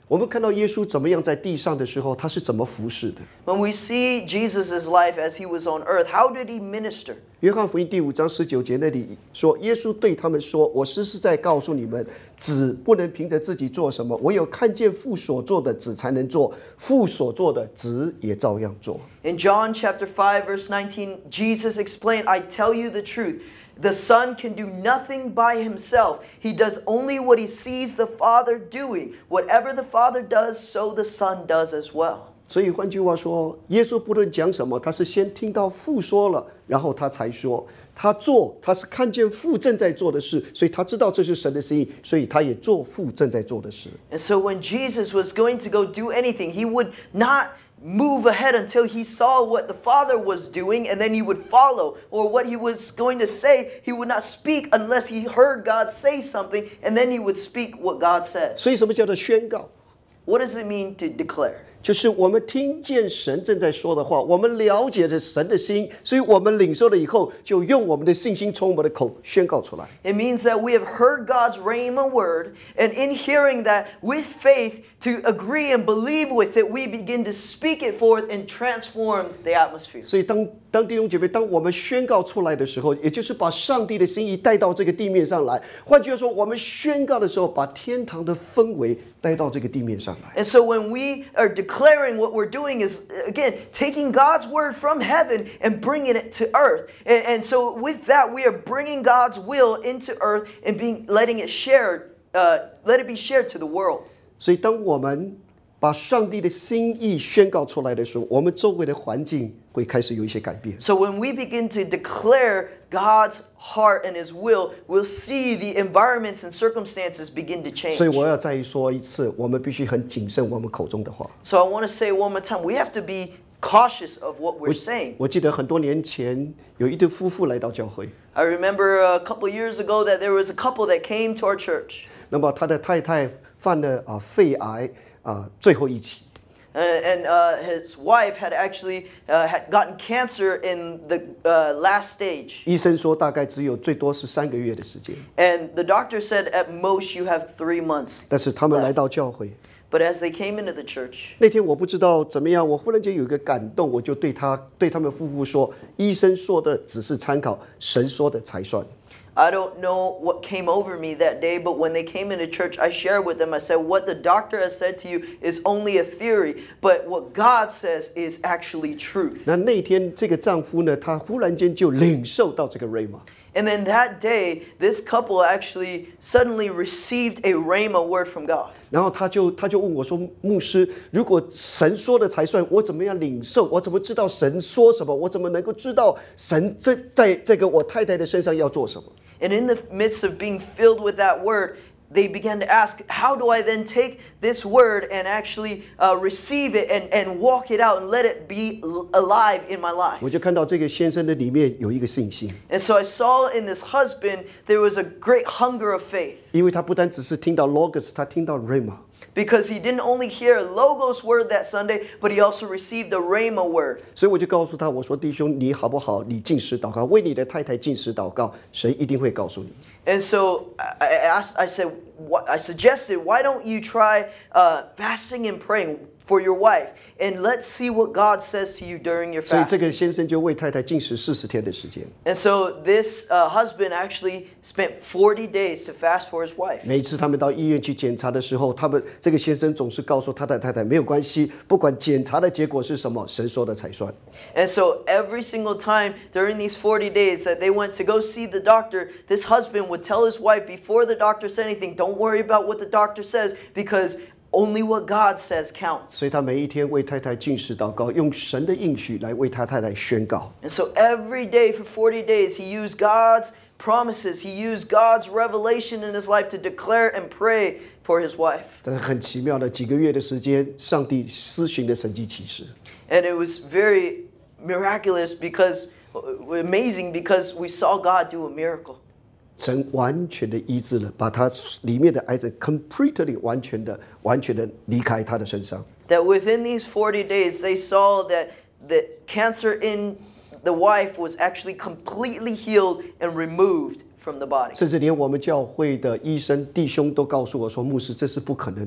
C: 我们看到耶稣怎么样在地上的时候，他是怎么服侍的。
A: When we see Jesus' life as he was on earth, how did he minister?
C: 约翰福音第五章十九节那里说，耶稣对他们说：“我实实在告诉你们，子不能凭着自己做什么，唯有看见父所做的，子才能做；父所做的，子也照样做。”
A: In John chapter five, verse nineteen, Jesus explained, I tell you the truth. The Son can do nothing by himself. He does only what he sees the Father doing. Whatever the Father does, so the Son does as well.
C: 所以换句话说，耶稣不论讲什么，他是先听到父说了，然后他才说。他做，他是看见父正在做的事，所以他知道这是神的心意，所以他也做父正在做的事。
A: And so when Jesus was going to go do anything, he would not move ahead until he saw what the Father was doing, and then he would follow. Or what he was going to say, he would not speak unless he heard God say something, and then he would speak what God said.
C: 所以什么叫做宣告？
A: What does it mean to declare?
C: 就是我们听见神正在说的话，我们了解着神的心，所以我们领受了以后，就用我们的信心从我们的口宣告出来。
A: It means that we have heard God's rhema word, and in hearing that with faith to agree and believe with it, we begin to speak it forth and transform the atmosphere.
C: 所以当当弟兄姐妹，当我们宣告出来的时候，也就是把上帝的心意带到这个地面上来。换句话说，我们宣告的时候，把天堂的氛围带到这个地面上来。
A: And so when we are declaring, what we're doing is, again, taking God's word from heaven and bringing it to earth. And, and so with that, we are bringing God's will into earth and being letting it shared, uh, let it be shared to the world.
C: 所以当我们把上帝的心意宣告出来的时候，我们周围的环境会开始有一些改变。
A: So when we begin to declare God's heart and his will, we'll see the environments and circumstances begin to change.
C: 所以我要再说一次，我们必须很谨慎我们口中的话。
A: So I want to say one more time, we have to be cautious of what we're saying.
C: 我记得很多年前有一对夫妇来到教会，
A: I remember a couple years ago that there was a couple that came to our church.
C: 那么他的太太犯了啊肺癌啊最后一期。
A: Uh, and uh, his wife had actually uh, had gotten cancer in the uh, last stage.
C: 医生说大概只有最多是三个月的时间，
A: And the doctor said at most you have three months.
C: 但是他们来到教会
A: But as they came into the church,
C: 那天，我不知道怎么样，我忽然间有一个感动，我就对他对他们夫妇说：医生说的只是参考，神说的才算。
A: I don't know what came over me that day, but when they came into church, I shared with them, I said, what the doctor has said to you is only a theory, but what God says is actually truth.
C: 那那天这个丈夫呢，他忽然间就领受到这个瑞玛。
A: And then that day, this couple actually suddenly received a rhema word from God.
C: 然后他就他就问我说：“牧师，如果神说的才算，我怎么样领受？我怎么知道神说什么？我怎么能够知道神这在这个我太太的身上要做什么？”
A: And in the midst of being filled with that word, they began to ask, how do I then take this word and actually uh, receive it and, and walk it out and let it be alive in my life?
C: 我就看到这个先生的里面有一个信心，
A: And so I saw in this husband, there was a great hunger of faith.
C: 因为他不单只是听到 logos， 他听到 rhema。
A: Because he didn't only hear a Logos word that Sunday, but he also received a Rhema word.
C: 所以我就告诉他，我说弟兄，你好不好？你禁食祷告，为你的太太禁食祷告，神一定会告诉你。
A: And so I I asked, I said, what, I suggested, why don't you try uh, fasting and praying for your wife, and let's see what God says to you during your
C: 所以这
A: fast.
C: 个先生就为太太禁食四十天的时间。
A: And so this uh, husband actually spent forty days to fast for his wife.
C: 每一次他们到医院去检查的时候，他们这个先生总是告诉他的太太没有关系，不管检查的结果是什么，神说的才算。
A: And so every single time during these forty days that they went to go see the doctor, this husband would tell his wife before the doctor said anything, don't worry about what the doctor says, because only what God says counts.
C: 所以他每一天为太太禁食祷告，用神的应许来为他太太宣告。
A: And so every day for forty days, he used God's promises. He used God's revelation in his life to declare and pray for his wife.
C: 但是很奇妙的，几个月的时间，上帝施行的神迹奇事。
A: And it was very miraculous because, amazing because we saw God do a miracle.
C: 神完全的医治了，把他里面的癌症 completely 完全的、完全的离开他的身上。
A: That within these forty days, they saw that the cancer in the wife was actually completely healed and removed from the body.
C: 甚至连我们教会的医生弟兄都告诉我说：“牧师，这是不可能的，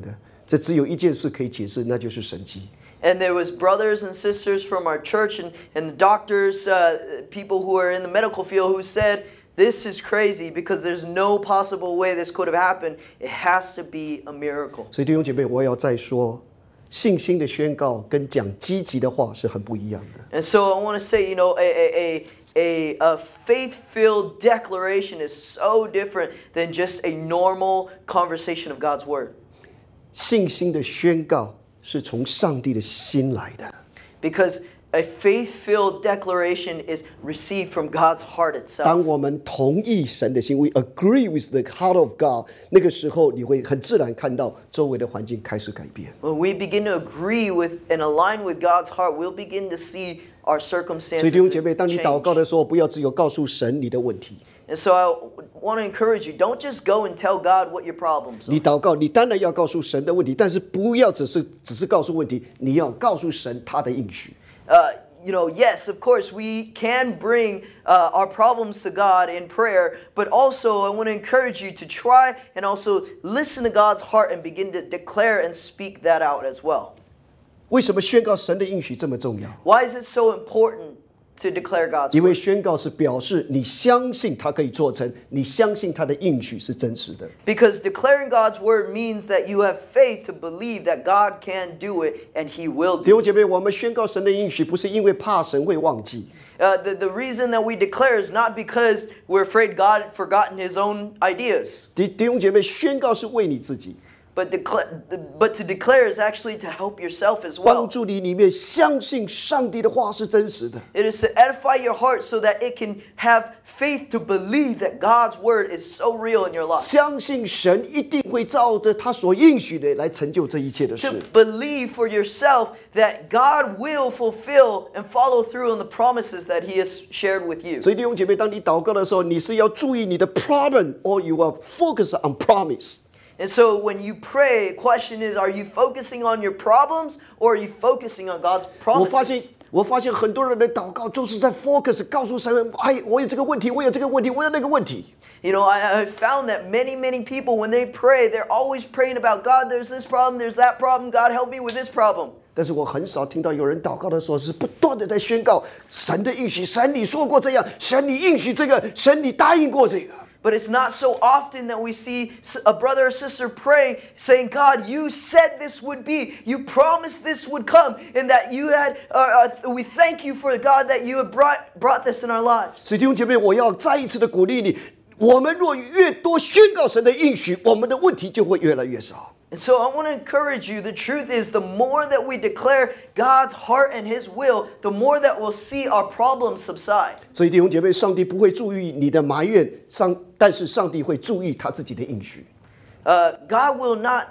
C: 这只有一件事可以解释，那就是神迹。
A: And there was brothers and sisters from our church and, and doctors, uh, people who are in the medical field who said, this is crazy because there's no possible way this could have happened. It has to be a miracle.
C: 所以弟兄姐妹，我要再说，信心的宣告跟讲积极的话是很不一样的。
A: And so I want to say, you know, a, a, a, a faith-filled declaration is so different than just a normal conversation of God's word.
C: 信心的宣告是从上帝的心来的。
A: Because a faith-filled declaration is received from God's heart itself.
C: 当我们同意神的心 ，we agree with the heart of God， 那个时候你会很自然看到周围的环境开始改变。
A: When we begin to agree with and align with God's heart, we'll begin to see our
C: 所以
A: circumstances
C: 弟兄姐妹，当你祷告
A: change.
C: 的时候，不要只有告诉神你的问题。
A: And so I want to encourage you, don't just go and tell God what your problems are.
C: 你祷告，你当然要告诉神的问题，但是不要只是只是告诉问题，你要告诉神他的应许。
A: Uh, you know, yes, of course, we can bring uh, our problems to God in prayer, but also I want to encourage you to try and also listen to God's heart and begin to declare and speak that out as well.
C: 为什么宣告神的应许这么重要？
A: Why is it so important to declare God's
C: 因为
A: word?
C: 宣告是表示你相信他可以做成，你相信他的应许是真实的。
A: Because declaring God's word means that you have faith to believe that God can do it and He will
C: 弟
A: do
C: 兄姐妹，我们宣告神的应许，不是因为怕神会忘记，
A: it. Uh, the, the reason that we declare is not because we're afraid God had forgotten His own ideas.
C: 弟弟兄姐妹，宣告是为你自己，
A: But, decla- but to declare is actually to help yourself as
C: 帮
A: well.
C: 助你里面相信上帝的话是真实的。
A: It is to edify your heart so that it can have faith to believe that God's word is so real in your life.
C: 相信神一定会照着他所应许的来成就这一切的
A: To
C: 事。
A: believe for yourself that God will fulfill and follow through on the promises that He has shared with you.
C: 所以弟兄姐妹，当你祷告的时候，你是要注意你的 problem，or you are focus on promise。
A: And so when you pray, the question is, are you focusing on your problems or are you focusing on God's
C: 我发现
A: promises?，
C: 我发现很多人的祷告就是在 focus， 告诉神，哎，我有这个问题，我有这个问题，我有那个问题。
A: You know, I, I found that many, many people, when they pray, they're always praying about God, there's this problem, there's that problem, God help me with this problem.
C: 但是我很少听到有人祷告的时候是不断的在宣告神的应许，神你说过这样，神你应许这个，神你答应过这个。
A: But it's not so often that we see a brother or sister pray saying, God, you said this would be, you promised this would come, and that you had, uh, uh, we thank you for God that you have brought, brought this in our lives.
C: 所以弟兄姐妹，我要再一次的鼓励你，我们若越多宣告神的应许，我们的问题就会越来越少。
A: And so I want to encourage you, the truth is the more that we declare God's heart and His will, the more that we'll see our problems subside.
C: 所以弟兄姐妹，上帝不会注意你的埋怨，上但是上帝会注意他自己的应许。
A: Uh, God will not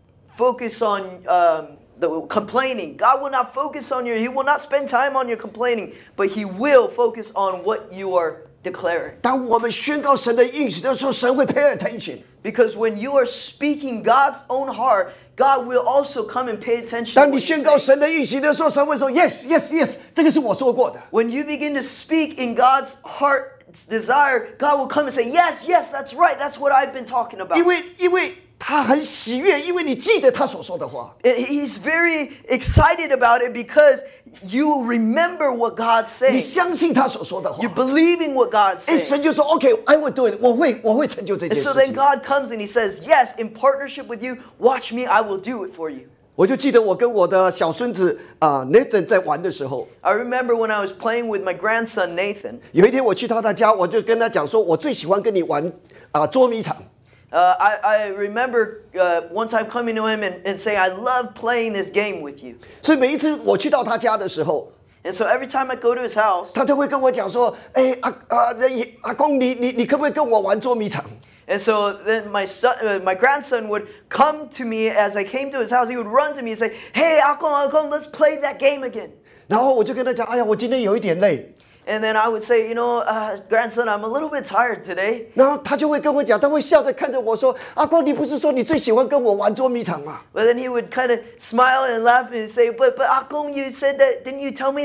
A: focus on um, the complaining. God will not focus on your, He will not spend time on your complaining, but He will focus on what you are declaring.
C: 当我们宣告神的应许的时候，神会 pay attention。
A: Because when you are speaking God's own heart, God will also come and pay attention to
C: 当
A: what
C: 你
A: you
C: 宣告
A: say.
C: 神的应许的时候，神会说 yes yes yes， 这个是我说过的。
A: When you begin to speak in God's heart's desire, God will come and say, yes, yes, that's right. That's what I've been talking about.
C: 因为因为他很喜悦，因为你记得他所说的话。
A: And He's very excited about it because you remember what God's
C: 你
A: saying.
C: 相信他所说的话
A: You're，believing what God's
C: 哎，
A: saying.
C: 神就说 OK，I will do it， 我会我会成就这
A: And
C: 件
A: so
C: 事
A: then
C: 情。
A: God comes and He says, yes, in partnership with you, watch me, I will do it for you.
C: 我就记得我跟我的小孙子啊、Nathan 在玩的时候，
A: I remember when I was playing with my grandson, Nathan.
C: 有一天我去到他家，我就跟他讲说，我最喜欢跟你玩啊、捉迷藏。
A: Uh, I, I remember uh, one time coming to him and, and saying, I love playing this game with you.
C: 所以每一次我去到他家的时候，
A: And so every time I go to his house,
C: 他都会跟我讲说，哎阿啊那阿公，你你你可不可以跟我玩捉迷藏？
A: and so then my son, uh, my grandson would come to me as I came to his house. He would run to me and say, hey, Akong, Akong, let's play that game again.
C: 然后我就跟他讲，哎呀，我今天有一点累。
A: And then I would say, you know, uh, grandson, I'm a little bit tired today.
C: 然后他就会跟我讲，他会笑着看着我说：“阿光，你不是说你最喜欢跟我玩捉迷藏吗
A: But then he would kind of smile and laugh and say, but, but Akong, you said that, didn't you tell me that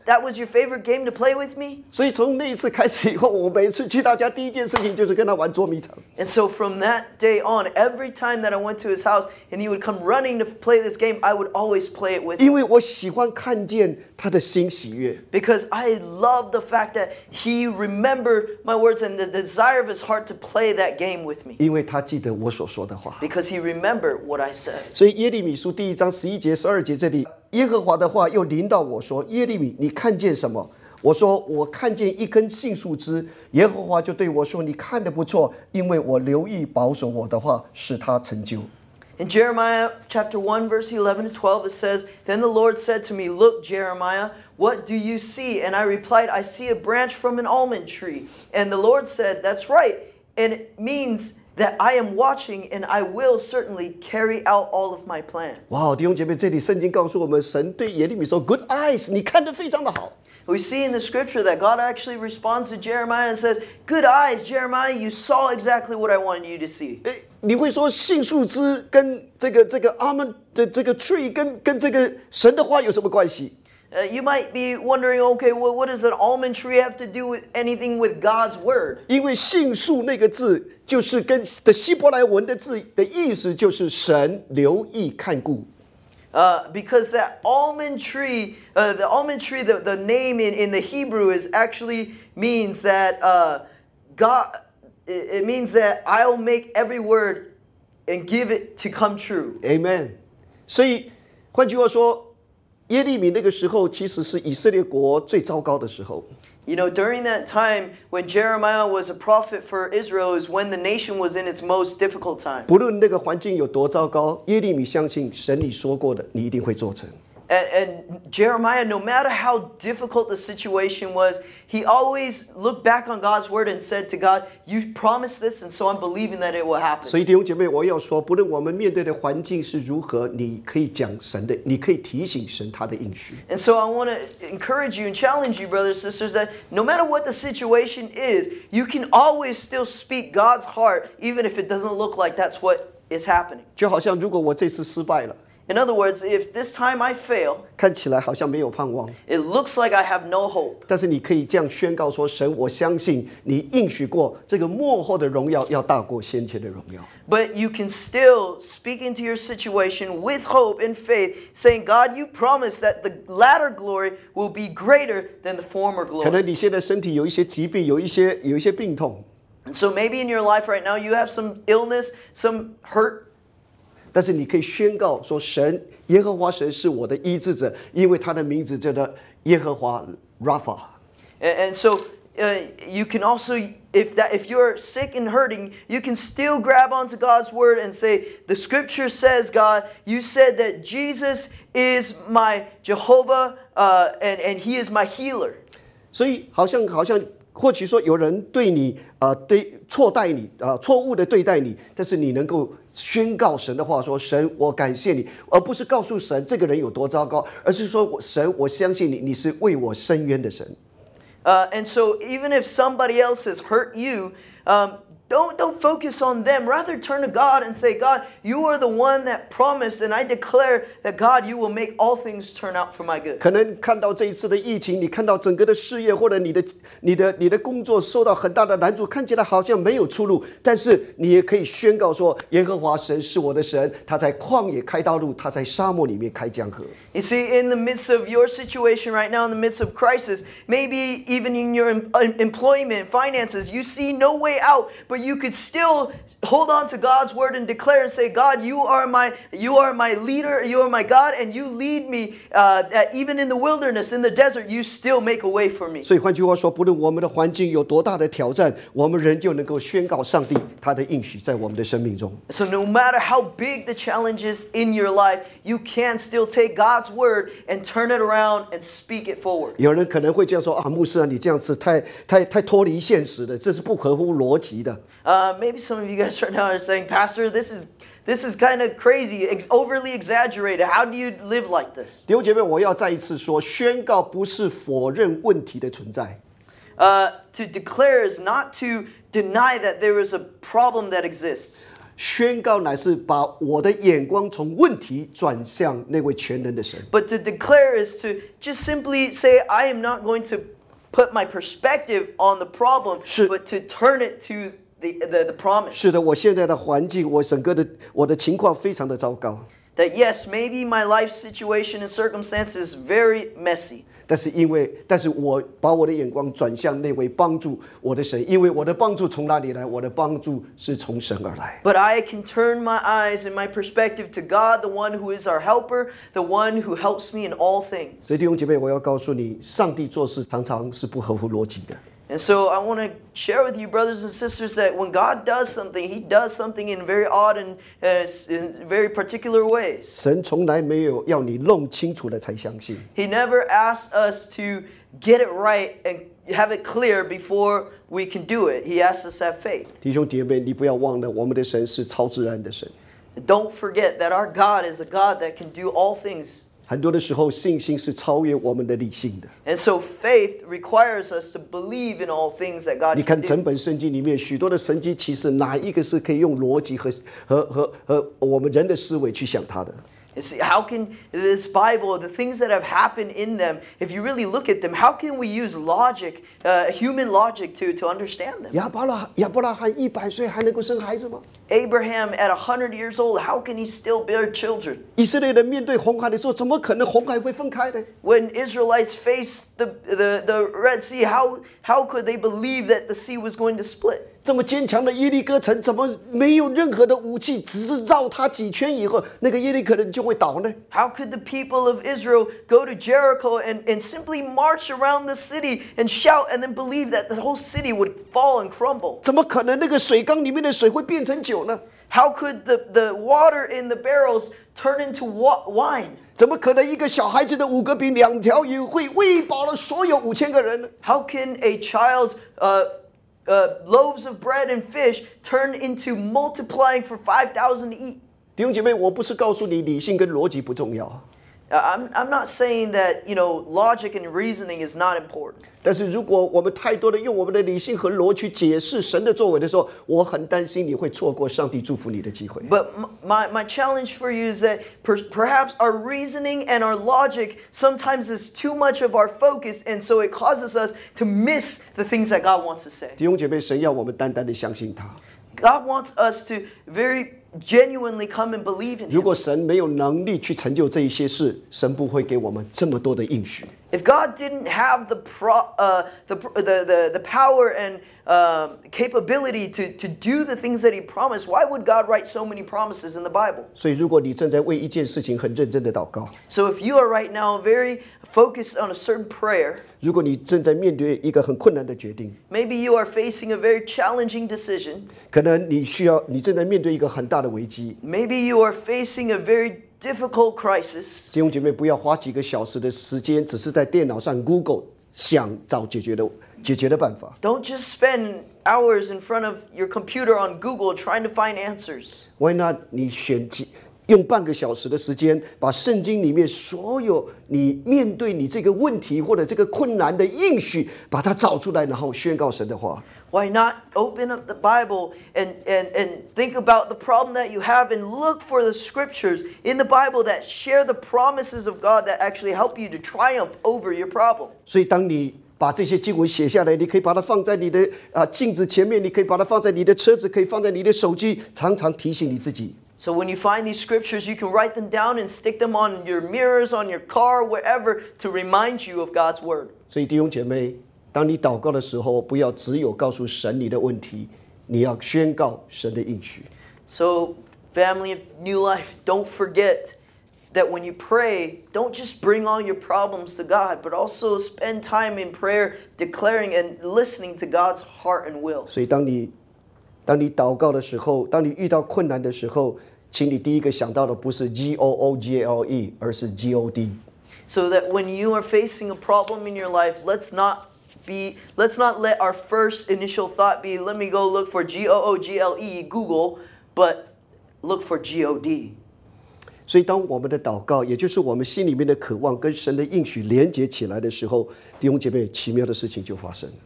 A: that was your favorite game to play with me?
C: 所以从那一次开始以后，我每次去他家第一件事情就是跟他玩捉迷藏。
A: And so from that day on, every time that I went to his house and he would come running to play this game, I would always play it with him.
C: 因为我喜欢看见他的心喜悦。
A: Because I love the fact that he remembered my words and the desire of his heart to play that game with me.
C: 因为他记得我所说的话。
A: Because he remembered what I said.
C: 所以耶利米书第一章十一节、十二节这里，耶和华的话又临到我说：“耶利米，你看见什么？”我说：“我看见一根杏树枝。”耶和华就对我说：“你看得不错，因为我留意保守我的话，使它成就。”
A: In Jeremiah chapter one, verse eleven to twelve, it says, Then the Lord said to me, Look, Jeremiah, what do you see? And I replied, I see a branch from an almond tree. And the Lord said, That's right. And it means that I am watching and I will certainly carry out all of my plans.
C: 哇，弟兄姐妹，这里圣经告诉我们，神对耶利米说 ：“Good eyes， 你看得非常的好。”
A: We see in the scripture that God actually responds to Jeremiah and says, Good eyes, Jeremiah, you saw exactly what I wanted you to see.
C: 诶，你会说杏树枝跟这个这个 almond 的这个 tree 跟跟这个神的话有什么关系？
A: Uh, you might be wondering, okay, well, what does an almond tree have to do with anything with God's word?
C: 因为杏树那个字就是跟的希伯来文的字的意思就是神留意看顾。
A: Uh, because that almond tree, uh, the almond tree, the, the name in, in the Hebrew is actually means that uh, God, it, it means that I'll make every word and give it to come true.
C: Amen。所以换句话说，耶利米那个时候其实是以色列国最糟糕的时候。
A: You know, during that time when Jeremiah was a prophet for Israel is when the nation was in its most difficult time.
C: 不论那个环境有多糟糕，耶利米相信神你说过的，你一定会做成。
A: And, and Jeremiah, no matter how difficult the situation was, he always looked back on God's word and said to God, You promised this, and so I'm believing that it will happen.
C: 所以弟兄姐妹，我要说，不论我们面对的环境是如何，你可以讲神的，你可以提醒神他的应许。
A: And so I want to encourage you and challenge you, brothers and sisters, that no matter what the situation is, you can always still speak God's heart, even if it doesn't look like that's what is happening.
C: 就好像如果我这次失败了，
A: In other words, if this time I fail,
C: 看起来好像没有盼望，
A: it looks like I have no hope.
C: 但是你可以这样宣告说：神，我相信你应许过，这个末后的荣耀要大过先前的荣耀。
A: But you can still speak into your situation with hope and faith, saying, God, you promised that the latter glory will be greater than the former
C: 可
A: glory.
C: 能你现在身体有一些疾病，有一些有一些病痛，
A: And so maybe in your life right now, you have some illness, some hurt.
C: 但是你可以宣告说：神，耶和华神是我的医治者，因为他的名字叫做耶和华 Rapha。
A: And, and so uh, you can also, if that, if you're sick and hurting, you can still grab onto God's word and say, the scripture says, God, you said that Jesus is my Jehovah uh, and, and he is my healer.
C: 所以好像好像或许说有人对你啊、呃、对错待你啊、呃、错误的对待你，但是你能够宣告神的话说：神，我感谢你，而不是告诉神这个人有多糟糕，而是说神，我相信你，你是为我伸冤的神。
A: Uh, and so even if somebody else has hurt you, um, don't, don't focus on them. Rather turn to God and say, God, you are the one that promised, and I declare that, God, you will make all things turn out for my good.
C: 可能看到这一次的疫情，你看到整个的事业或者你的、你的、你的工作受到很大的难处，看起来好像没有出路，但是你也可以宣告说：耶和华神是我的神，他在旷野开道路，他在沙漠里面开江河。
A: You see, in the midst of your situation right now, in the midst of crisis, maybe even in your em- employment, finances, you see no way out, but you could still hold on to God's word and declare and say, God, you are my, you are my leader, you are my God, and you lead me, uh, that even in the wilderness, in the desert, you still make a way for me.
C: 所以换句话说，不论我们的环境有多大的挑战，我们仍旧能够宣告上帝他的应许在我们的生命中。
A: So no matter how big the challenge is in your life, you can still take God's word and turn it around and speak it forward.
C: 有人可能会这样说啊，牧师啊，你这样子太太太脱离现实了，这是不合乎逻辑的。
A: Uh, maybe some of you guys right now are saying, Pastor, this is this is kind of crazy, ex- overly exaggerated. How do you live like this?
C: 弟兄姐妹，我要再一次说，宣告不是否认问题的存在，
A: Uh, to declare is not to deny that there is a problem that exists.
C: 宣告乃是把我的眼光从问题转向那位全能的神。
A: But to declare is to just simply say, I am not going to put my perspective on the problem,
C: 是。
A: but to turn it to the, the, the promise.
C: 是的，我现在的环境，我整个的我的情况非常的糟糕，
A: That yes, maybe my life situation and circumstances is very messy.
C: 但是因为，但是我把我的眼光转向那位帮助我的神，因为我的帮助从哪里来？我的帮助是从神而来。
A: But I can turn my eyes and my perspective to God, the one who is our helper, the one who helps me in all things.
C: 所以弟兄姐妹，我要告诉你，上帝做事常常是不合乎逻辑的。
A: And so I want to share with you, brothers and sisters, that when God does something, He does something in very odd and uh, in very particular ways.
C: 神从来没有要你弄清楚了才相信。
A: He never asks us to get it right and have it clear before we can do it. He asks us to have faith.
C: 弟兄姐妹，你不要忘了，我们的神是超自然的神。
A: Don't forget that our God is a God that can do all things.
C: 很多的时候，信心是超越我们的理性的。
A: And so faith requires us to believe in all things that God
C: 你
A: can
C: 看
A: do.
C: 整本圣经里面许多的神迹奇事，哪一个是可以用逻辑和和和和我们人的思维去想它的？
A: You see, how can this Bible, the things that have happened in them, if you really look at them, how can we use logic, uh, human logic to, to understand them?
C: 亚伯拉亚伯拉罕一百岁还能够生孩子吗？
A: Abraham at one hundred years old, how can he still bear children?
C: 以色列人面对红海的时候，怎么可能红海会分开呢？
A: When Israelites faced the, the, the Red Sea, how, how could they believe that the sea was going to split?
C: 这么坚强的耶利哥城，怎么没有任何的武器，只是绕它几圈以后，那个耶利哥人就会倒呢？
A: How could the people of Israel go to Jericho and, and simply march around the city and shout and then believe that the whole city would fall and crumble?
C: 怎么可能那个水缸里面的水会变成酒呢？
A: How could the, the water in the barrels turn into wa- wine?
C: 怎么可能一个小孩子的五个饼两条鱼会喂饱了所有五千个人呢？
A: How can a child's uh, uh, loaves of bread and fish turn into multiplying for five thousand to eat?
C: 弟兄姐妹，我不是告诉你理性跟逻辑不重要，
A: Uh, I'm, I'm not saying that, you know, logic and reasoning is not important.
C: 但是如果我们太多的用我们的理性和逻辑解释神的作为的时候，我很担心你会错过上帝祝福你的机会。
A: But m- my, my challenge for you is that per- perhaps our reasoning and our logic sometimes is too much of our focus, and so it causes us to miss the things that God wants to say.
C: 弟兄姐妹，神要我们单单的相信他。
A: God wants us to very genuinely come and believe in
C: 如
A: Him.
C: 果神没有能力去成就这一些事，神不会给我们这么多的应许。
A: If God didn't have the pro, uh, the, the, the, the power and um, capability to, to do the things that He promised, why would God write so many promises in the Bible?
C: 所以，如果你正在为一件事情很认真的祷告，
A: So if you are right now very focused on a certain prayer,
C: 如果你正在面对一个很困难的决定，
A: maybe you are facing a very challenging decision,
C: 可能你需要，你正在面对一个很大的危机。
A: maybe you are facing a very difficult crisis,
C: 弟兄姐妹，不要花几个小时的时间，只是在电脑上 Google 想找解决的解决的办法。
A: don't just spend hours in front of your computer on Google trying to find answers.
C: Why not？你选几用半个小时的时间，把圣经里面所有你面对你这个问题或者这个困难的应许，把它找出来，然后宣告神的话。
A: Why not open up the Bible and, and, and think about the problem that you have and look for the scriptures in the Bible that share the promises of God that actually help you to triumph over your problem?
C: 所以，当你把这些经文写下来，你可以把它放在你的啊镜子前面，你可以把它放在你的车子，可以放在你的手机，常常提醒你自己。
A: So when you find these scriptures, you can write them down and stick them on your mirrors, on your car, wherever, to remind you of God's word.
C: 所以，弟兄姐妹，当你祷告的时候，不要只有告诉神你的问题，你要宣告神的应许。
A: So, family of New Life, don't forget that when you pray, don't just bring all your problems to God, but also spend time in prayer, declaring and listening to God's heart and will.
C: 所以，当你当你祷告的时候，当你遇到困难的时候，请你第一个想到的不是 G O O G L E， 而是 G O D。
A: So that when you are facing a problem in your life, let's not be let's not let our first initial thought be, let me go look for G O O G L E, Google, but look for G O D.
C: 所以，当我们的祷告，也就是我们心里面的渴望，跟神的应许连接起来的时候，弟兄姐妹，奇妙的事情就发生了。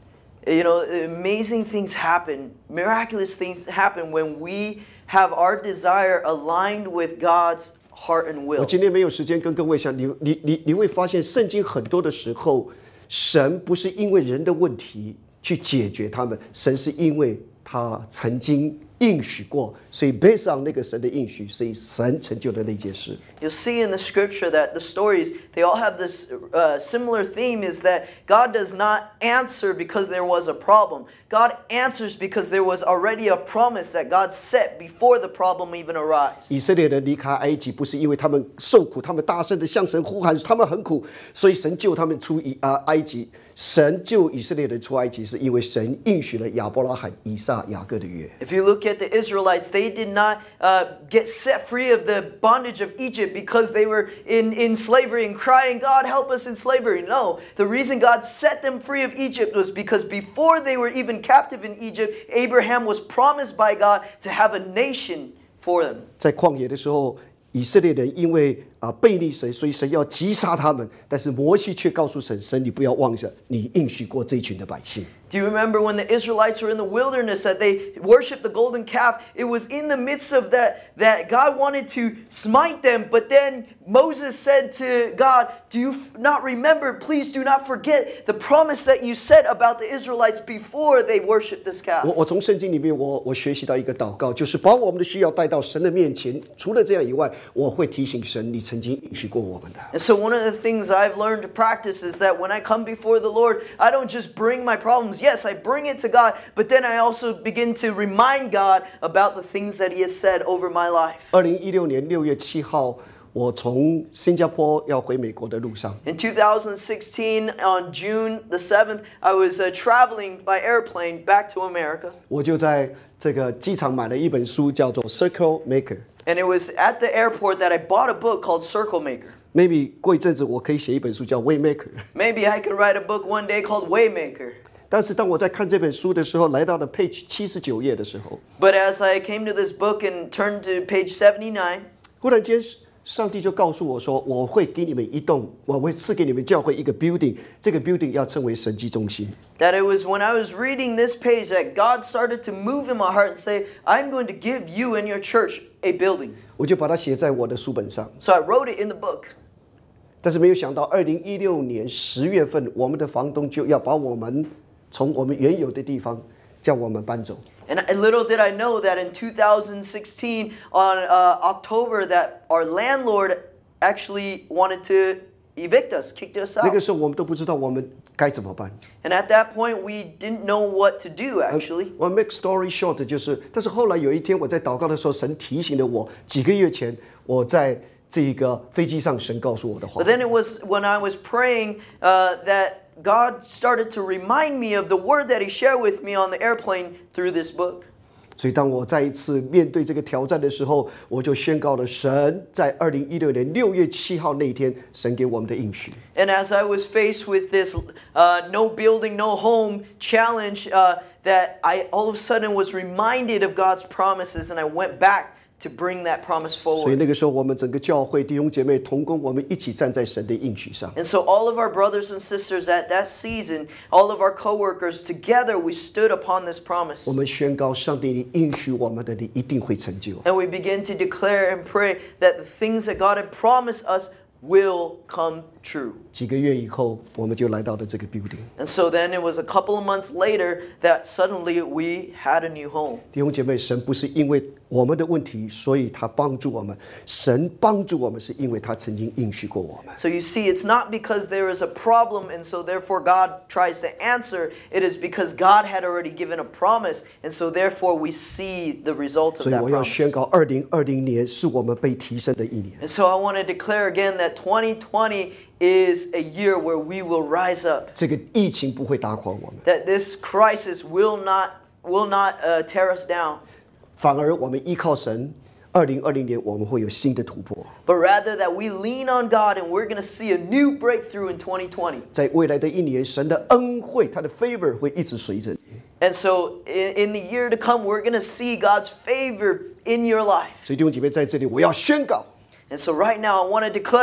A: You know, amazing things happen, miraculous things happen when we have our desire aligned with God's heart and
C: 我
A: will.
C: 今天没有时间跟各位讲，你你你你会发现，圣经很多的时候，神不是因为人的问题去解决他们，神是因为他曾经应许过，所以 based on 那个神的应许，所以神成就的那件事。
A: You'll see in the scripture that the stories, they all have this uh, similar theme, is that God does not answer because there was a problem. God answers because there was already a promise that God set before the problem even arose.
C: 以色列人离开埃及，不是因为他们受苦，他们大声的向神呼喊，他们很苦，所以神救他们出以啊埃及。神救以色列人出埃及，是因为神应许了亚伯拉罕、以撒、雅各的约。
A: If you look at the Israelites, they did not uh, get set free of the bondage of Egypt because they were in, in slavery and crying, God, help us in slavery. No, the reason God set them free of Egypt was because before they were even captive in Egypt, Abraham was promised by God to have a nation for them.
C: 在旷野的时候，以色列人因为啊背逆神，所以神要击杀他们。但是摩西却告诉神：神，你不要忘记你应许过这一群的百姓。
A: Do you remember when the Israelites were in the wilderness that they worshiped the golden calf? It was in the midst of that that God wanted to smite them, but then Moses said to God, do you not remember, please do not forget the promise that you said about the Israelites before they worshiped this calf.
C: 我我从圣经里面我我学习到一个祷告，就是把我们的需要带到神的面前。除了这样以外，我会提醒神，你曾经应许过我们的。
A: And so one of the things I've learned to practice is that when I come before the Lord, I don't just bring my problems. Yes, I bring it to God, but then I also begin to remind God about the things that He has said over my life.
C: 二零一六年六月七号，我从新加坡要回美国的路上，
A: In two thousand sixteen, on June the seventh, I was uh, traveling by airplane back to America.
C: 我就在这个机场买了一本书，叫做《Circle Maker》。
A: And it was at the airport that I bought a book called Circle Maker.
C: Maybe 过一阵子我可以写一本书叫《Waymaker》。
A: Maybe I could write a book one day called Waymaker.
C: 但是当我在看这本书的时候，来到了 page 七十九页的时候，
A: But as I came to this book and turned to page seventy-nine,
C: 忽然间上帝就告诉我说，我会给你们一栋，我会赐给你们教会一个 building， 这个 building 要称为神迹中心。
A: that it was when I was reading this page that God started to move in my heart and say, I'm going to give you and your church a building.
C: 我就把它写在我的书本上。
A: So I wrote it in the book.
C: 但是没有想到，二零一六年十月份，我们的房东就要把我们从我们原有的地方叫我们搬走。
A: And little did I know that in two thousand sixteen, on uh, October, that our landlord actually wanted to evict us, kicked us
C: 那个
A: out.
C: 时候我们都不知道我们该怎么办。
A: And at that point, we didn't know what to do, actually.
C: 我 make story short 就是，但是后来有一天我在祷告的时候，神提醒了我，几个月前我在这个飞机上，神告诉我的话
A: But。then it was when I was praying uh, that God started to remind me of the word that He shared with me on the airplane through this book.
C: 所以当我再一次面对这个挑战的时候，我就宣告了神在二零一六年六月七号那一天，神给我们的应许。
A: And as I was faced with this uh, no building, no home challenge, uh, that I all of a sudden was reminded of God's promises, and I went back to bring that promise
C: 所以
A: forward.
C: 那个时候，我们整个教会弟兄姐妹同工，我们一起站在神的应许上。
A: And so all of our brothers and sisters at that season, all of our co-workers, together we stood upon this promise.
C: 我们宣告，上帝，你应许我们的，你一定会成就。
A: And we begin to declare and pray that the things that God had promised us will come true.
C: 几个月以后，我们就来到了这个 building。
A: And so then it was a couple of months later that suddenly we had a new home.
C: 弟兄姐妹，神不是因为我们的问题，所以他帮助我们。神帮助我们，是因为他曾经应许过我们。
A: So you see, it's not because there is a problem and so therefore God tries to answer. It is because God had already given a promise, and so therefore we see the result of
C: 所以
A: that
C: 我要
A: promise.
C: 宣告，二零二零年是我们被提升的一年。
A: And so I want to declare again that twenty twenty is a year where we will rise up.
C: 这个疫情不会打垮我们，
A: That this crisis will not will not uh, tear us down,
C: 反而我们依靠神。二零二零年我们会有新的突破，
A: but rather that we lean on God and we're going to see a new breakthrough in twenty twenty.
C: 在未来的一年，神的恩惠，他的 favor 会一直随着你。
A: And so in, in the year to come, we're going to see God's favor in your life.
C: 所以弟兄姐妹在这里，我要宣告，
A: And so right now, I want to declare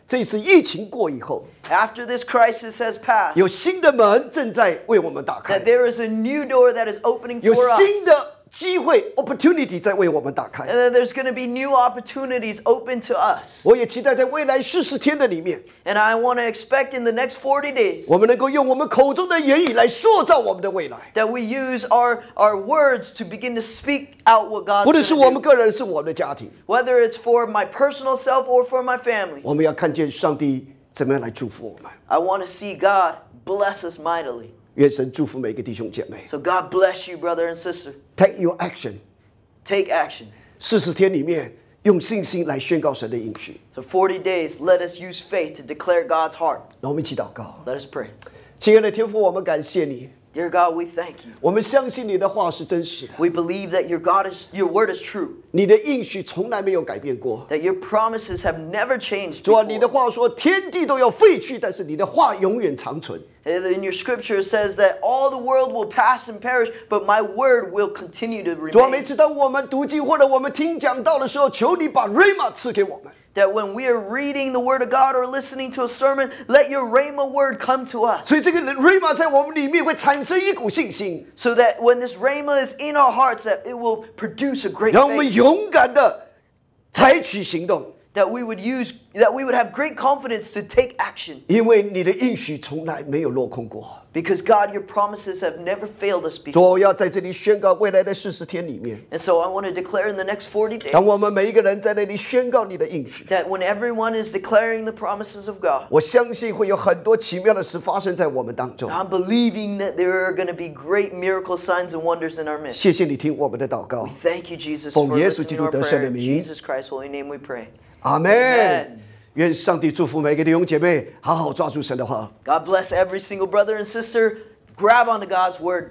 C: 这一次疫情过以后，
A: after this crisis has passed,
C: 有新的门正在为我们打开
A: that，there is a new door that is opening
C: 有
A: for us.
C: 新的机会 opportunity 在为我们打开。
A: And then there's going to be new opportunities open to us.
C: 我也期待在未来四十天的里面，
A: And I want to expect in the next forty days
C: 我们能够用我们口中的言语来塑造我们的未来。
A: that we use our, our words to begin to speak out what God's
C: 不论
A: going
C: 是我们
A: to do.
C: 个人，是我们的家庭，
A: Whether it's for my personal self or for my family.
C: 我们要看见上帝怎么样来祝福我们。
A: I want to see God bless us mightily.
C: 愿神祝福每个弟兄姐妹。
A: So God bless you, brother and sister.
C: Take your action。
A: Take action.
C: 四十天里面，用信心来宣告神的应许。
A: So forty days, let us use faith to declare God's heart.
C: 让我们一起祷告。
A: Let us pray.
C: 亲爱的天父，我们感谢你，
A: Dear God, we thank you.
C: 我们相信你的话是真实的，
A: We believe that your God is your word is true.
C: 你的应许从来没有改变过。
A: That your promises have never changed
C: 主啊，你的
A: before.
C: 话说天地都要废去，但是你的话永远长存。
A: In your scripture it says that all the world will pass and perish, but my word will continue to
C: 主啊，每
A: remain.
C: 次当我们读经或者我们听讲道的时候，求你把 rhema 赐给我们。
A: That when we are reading the word of God or listening to a sermon, let your rhema word come to us.
C: 所以这个 rhema 在我们里面会产生一股信心，
A: So that when this rhema is in our hearts, that it will produce a great
C: 让我们
A: faith.
C: 勇敢的采取行动，
A: That we would use, that we would have great confidence to take action.
C: 因为你的应许从来没有落空过。
A: Because God, your promises have never failed us
C: 主
A: before.
C: 啊，我要在这里宣告，未来的四十天里面，
A: And so I want to declare in the next forty days
C: 当我们每一个人在那里宣告你的应许，
A: that when everyone is declaring the promises of God,
C: 我相信会有很多奇妙的事发生在我们当中。
A: I'm believing that there are going to be great miracle signs and wonders in our midst.
C: 谢谢你听我们的祷告，
A: Thank you, Jesus,
C: 奉
A: for
C: 耶稣
A: listening
C: 基
A: to
C: 督
A: our
C: 得胜的
A: prayer. In
C: 名，
A: Jesus Christ's holy name we pray.
C: 阿
A: Amen
C: 门。愿上帝祝福每个弟兄姐妹，好好抓住神的话。
A: God bless every single brother and sister. Grab onto God's word.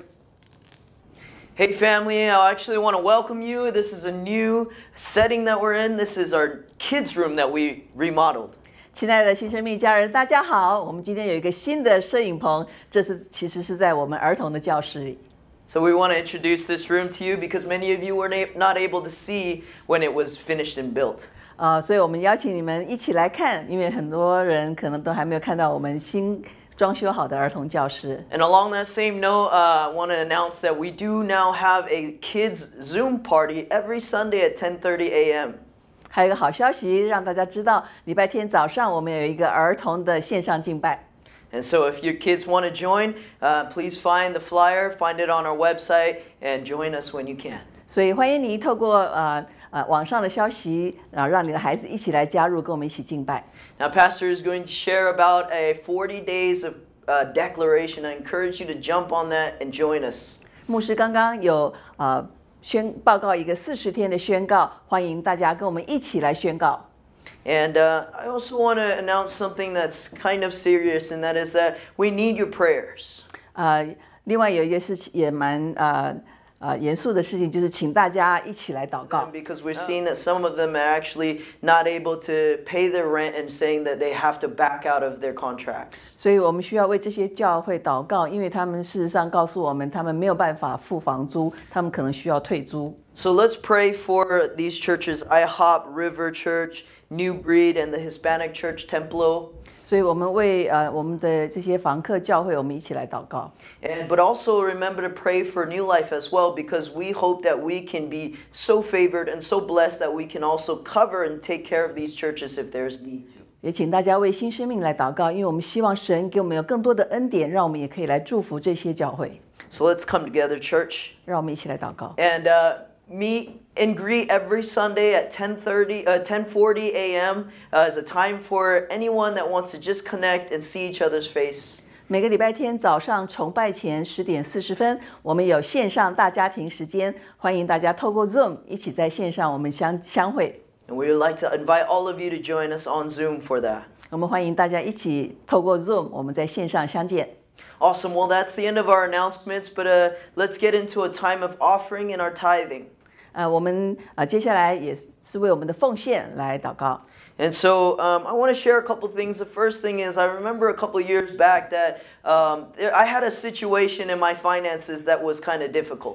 A: Hey family, I actually want to welcome you. This is a new setting that we're in. This is our kids' room that we remodeled.
B: 亲爱的新生命家人，大家好！我们今天有一个新的摄影棚，这是其实是在我们儿童的教室里。
A: So we want to introduce this room to you because many of you were na- not able to see when it was finished and built.
B: 啊、所以我们邀请你们一起来看，因为很多人可能都还没有看到我们新装修好的儿童教室。
A: And along that same note, uh, I want to announce that we do now have a kids Zoom party every Sunday at ten thirty a.m.
B: 还有一个好消息，让大家知道，礼拜天早上我们有一个儿童的线上敬拜。
A: And so if your kids want to join, uh, please find the flyer, find it on our website, and join us when you can.
B: 所以欢迎你透过呃呃网上的消息，啊，让你的孩子一起来加入，跟我们一起敬拜。
A: Now, Pastor is going to share about a forty days of uh, declaration. I encourage you to jump on that and join us.
B: 牧师刚刚有呃宣报告一个四十天的宣告，欢迎大家跟我们一起来宣告。
A: And uh, I also want to announce something that's kind of serious, and that is that we need your prayers.
B: 呃，另外有一个事情也蛮呃呃严肃的事情，就是请大家一起来祷告
A: And。because we're seeing that some of them are actually not able to pay their rent and saying that they have to back out of their contracts.
B: 所以我们需要为这些教会祷告，因为他们事实上告诉我们，他们没有办法付房租，他们可能需要退租。
A: So let's pray for these churches, I HOP, River Church, New Breed, and the Hispanic Church Templo.
B: 所以我们为呃我们的这些房客教会，我们一起来祷告。
A: And, but also remember to pray for New Life as well, because we hope that we can be so favored and so blessed that we can also cover and take care of these churches if there's need to.
B: 也请大家为新生命来祷告，因为我们希望神给我们有更多的恩典，让我们也可以来祝福这些教会。
A: So let's come together, church,
B: 让我们一起来祷告。
A: and uh, meet and greet every Sunday at ten thirty, uh, ten forty a.m. Uh, is a time for anyone that wants to just connect and see each other's face.
B: 每个礼拜天早上崇拜前十点四十分，我们有线上大家庭时间，欢迎大家透过 Zoom 一起在线上我们相相会。
A: And we would like to invite all of you to join us on Zoom for that.
B: 我们欢迎大家一起透过 Zoom 我们在线上相见。
A: Awesome. Well, that's the end of our announcements, but uh, let's get into a time of offering and our tithing.
B: 呃，我们呃接下来也是为我们的奉献来祷告。
A: And so um, I want to share a couple things. The first thing is I remember a couple years back that um, there, I had a situation in my finances that was kind of difficult.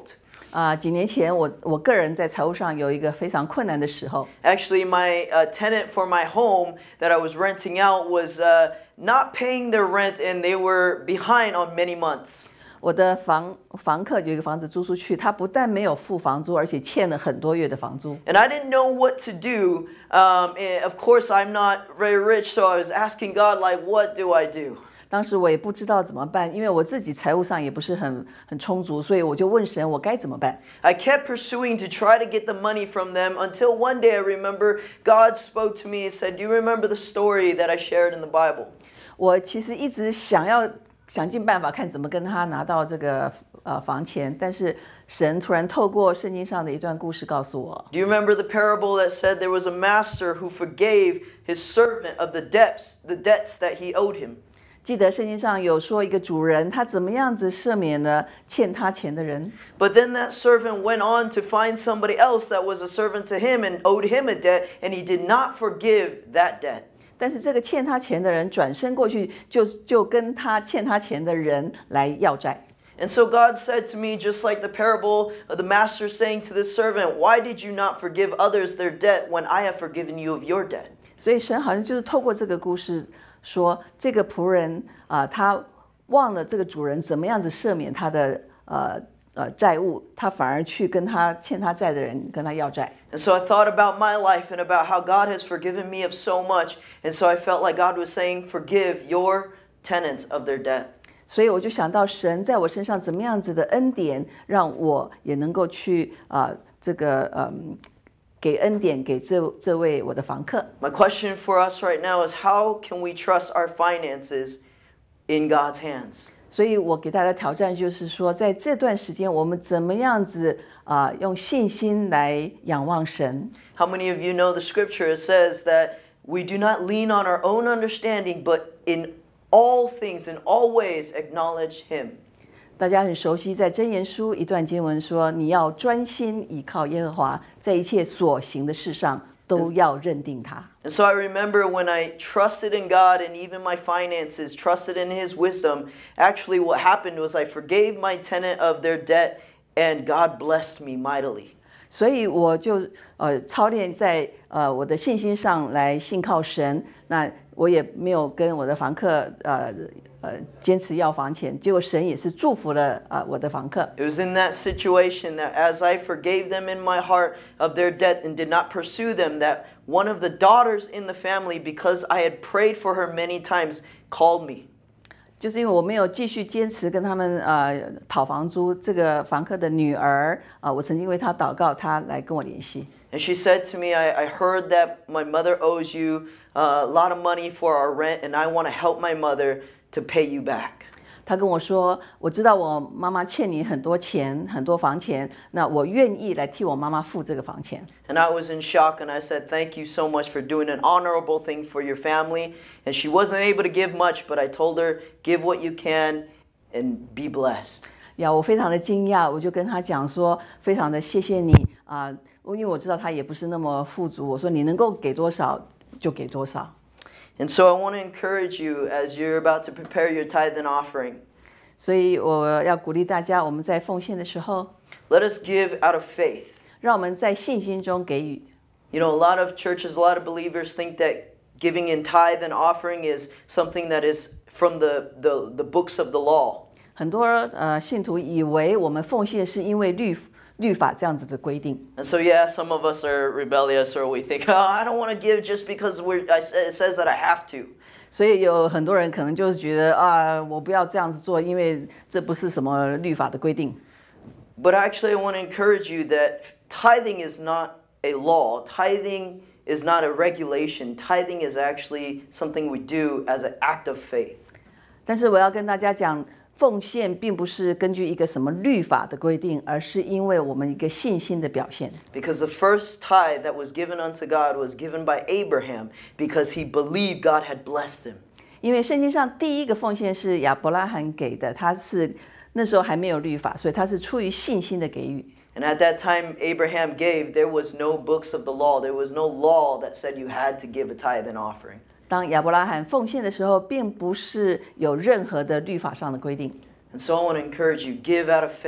D: 啊、几年前我我个人在财务上有一个非常困难的时候。
A: Actually, my uh, tenant for my home that I was renting out was uh, not paying their rent, and they were behind on many months.
D: 我的房房客有一个房子租出去，他不但没有付房租，而且欠了很多月的房租。
A: And I didn't know what to do. Um, and of course, I'm not very rich, so I was asking God, like, what do I do?
D: 当时我也不知道怎么办，因为我自己财务上也不是很很充足，所以我就问神，我该怎么办？
A: I kept pursuing to try to get the money from them until one day I remember God spoke to me and said, "Do you remember the story that I shared in the Bible?"
D: 我其实一直想要想尽办法看怎么跟他拿到这个呃房钱，但是神突然透过圣经上的一段故事告诉我。
A: Do you remember the parable that said there was a master who forgave his servant of the debts, the debts that he owed him?
D: 记得圣经上有说一个主人他怎么样子赦免了欠他钱的人，
A: But then that servant went on to find somebody else that was a servant to him and owed him a debt, and he did not forgive that debt.
D: 但是这个欠他钱的人转身过去就就跟他欠他钱的人来要债。
A: And so God said to me, just like the parable of the master saying to the servant, "Why did you not forgive others their debt when I have forgiven you of your debt?"
D: 所以神好像就是透过这个故事说，这个仆人啊、呃，他忘了这个主人怎么样子赦免他的呃呃债务，他反而去跟他欠他债的人跟他要债。
A: And so I thought about my life and about how God has forgiven me of so much. And so I felt like God was saying, "Forgive your tenants of their debt."
D: 所以我就想到神在我身上怎么样子的恩典，让我也能够去啊、呃、这个嗯给恩典给这这位我的房客。
A: My question for us right now is, how can we trust our finances in God's hands?
D: 所以我给大家挑战就是说，在这段时间我们怎么样子啊、呃、用信心来仰望神。
A: How many of you know the scripture? It says that we do not lean on our own understanding, but in all things, in all ways, acknowledge Him.
D: 大家很熟悉，在箴言书一段经文说：“你要专心倚靠耶和华，在一切所行的事上都要认定他。”
A: And so I remember when I trusted in God and even my finances, trusted in His wisdom, actually what happened was I forgave my tenant of their debt and God blessed me mightily.
D: 所以我就呃操练在呃我的信心上来信靠神。那我也没有跟我的房客呃呃坚持要房钱，结果神也是祝福了呃我的房客。
A: It was in that situation that as I forgave them in my heart of their debt and did not pursue them, that one of the daughters in the family, because I had prayed for her many times, called me.
D: 就是因为我没有继续坚持跟他们呃讨房租，这个房客的女儿啊、呃，我曾经为她祷告，她来跟我联系。
A: And she said to me, I, I heard that my mother owes you uh, a lot of money for our rent, and I want to help my mother to pay you back.
D: 她跟我说，我知道我妈妈欠你很多钱，很多房钱，那我愿意来替我妈妈付这个房钱。
A: And I was in shock, and I said, thank you so much for doing an honorable thing for your family. And she wasn't able to give much, but I told her, give what you can and be blessed.
D: 呀，我非常的惊讶，我就跟她讲说，非常的谢谢你啊、因为我知道她也不是那么富足，我说你能够给多少就给多少。
A: And so I want to encourage you as you're about to prepare your tithe and offering.
D: 所以我要鼓励大家，我们在奉献的时候，
A: Let us give out of faith.
D: 让我们在信心中给予。
A: You know, a lot of churches, a lot of believers think that giving in tithe and offering is something that is from the, the, the books of the law.
D: 很多呃信徒以为我们奉献是因为律律法这样子的规定。
A: And so, yeah, some of us are rebellious, or we think, oh, I don't want to give just because we're, I, it says that I have to.
D: 所以有很多人可能就是觉得啊，我不要这样子做，因为这不是什么律法的规定。
A: But actually, I want to encourage you that tithing is not a law. Tithing is not a regulation. Tithing is actually something we do as an act of faith.
D: 但是我要跟大家讲，奉献并不是根据一个什么律法的规定，而是因为我们一个信心的表现。
A: Because the first tithe that was given unto God was given by Abraham because he believed God had blessed him.
D: 因为圣经上第一个奉献是亚伯拉罕给的，他是那时候还没有律法，所以他是出于信心的给予。
A: And at that time Abraham gave, there was no books of the law. There was no law that said you had to give a tithe and offering.
D: 当亚伯拉罕奉献的时候，并不是有任何的律法上的规定。
A: And so I want to encourage you, give out of faith.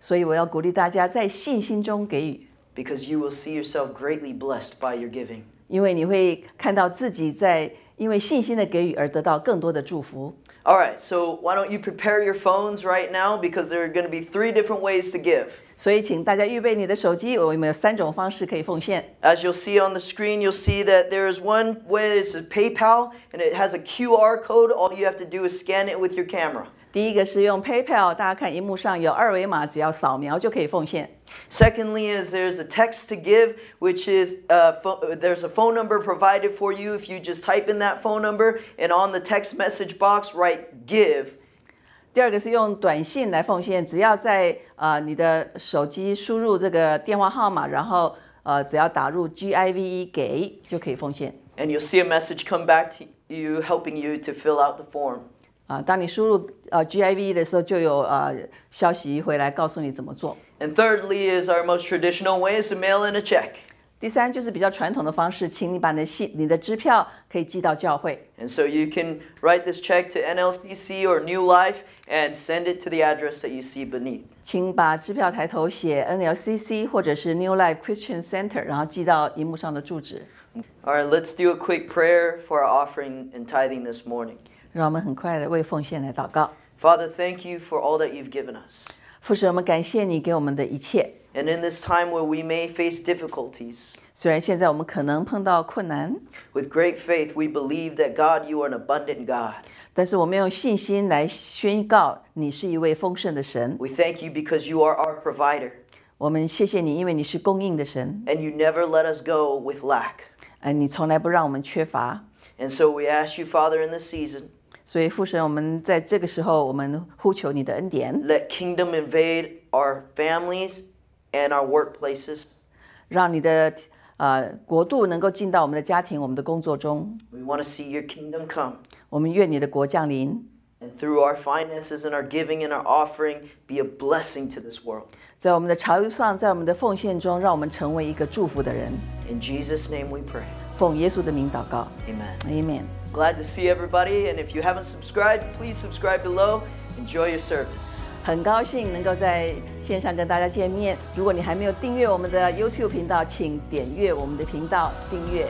D: 所以我要鼓励大家在信心中给予，
A: because you will see yourself greatly blessed by your giving.
D: 因为你会看到自己在因为信心的给予而得到更多的祝福。
A: All right, so why don't you prepare your phones right now because there are going to be three different ways to give.
D: 所以请大家预备你的手机，我们有三种方式可以奉献。
A: As you'll see on the screen, you'll see that there is one way is PayPal, and it has a Q R code. All you have to do is scan it with your camera.
D: 第一个是用 PayPal， 大家看荧幕上有二维码，只要扫描就可以奉献。
A: Secondly is there's a text to give, which is uh, pho- there's a phone number provided for you. If you just type in that phone number and on the text message box write give.
D: 第二个是用短信来奉献，只要在呃你的手机输入这个电话号码，然后呃只要打入 G I V E 给就可以奉献。
A: And you'll see a message come back to you helping you to fill out the form.
D: 啊、当你输入呃 G I V E 的时候，就有呃消息回来告诉你怎么做。
A: And thirdly is our most traditional way is to mail in a check.
D: 第三就是比较传统的方式，请你把你的信、你的支票可以寄到教会。
A: And so you can write this check to N L C C or New Life and send it to the address that you see beneath.
D: 请把支票抬头写 N L C C 或者是 New Life Christian Center， 然后寄到荧幕上的住址。
A: All right, let's do a quick prayer for our offering and tithing this morning.
D: 让我们很快的为奉献来祷告。
A: Father, thank you for all that you've given us.
D: 父神，我们感谢你给我们的一切。
A: And in this time where we may face difficulties,
D: 虽然现在我们可能碰到困难，
A: with great faith we believe that God, you are an abundant God.
D: 但是我们用信心来宣告你是一位丰盛的神。
A: We thank you because you are our provider,
D: 我们谢谢你，因为你是供应的神，
A: and you never let us go with lack.
D: 呃，你从来不让我们缺乏。
A: And so we ask you, Father, in this season,
D: 所以父神，我们在这个时候，我们呼求你的恩典，
A: let kingdom invade our families and our workplaces.
D: 让你的呃国度能够进到我们的家庭、我们的工作中。
A: We want to see your kingdom come.
D: 我们愿你的国降临，
A: And through our finances and our giving and our offering, be a blessing to this world.
D: 在我们的朝上，在我们的奉献中，让我们成为一个祝福的人。
A: In Jesus' name we pray.
D: 奉耶稣的名祷告
A: Amen.
D: ，Amen。
A: Glad to see everybody. And if you haven't subscribed, please subscribe below. Enjoy your service.
D: 很高兴能够在线上跟大家见面。如果你还没有订阅我们的 YouTube 频道，请点阅我们的频道订阅。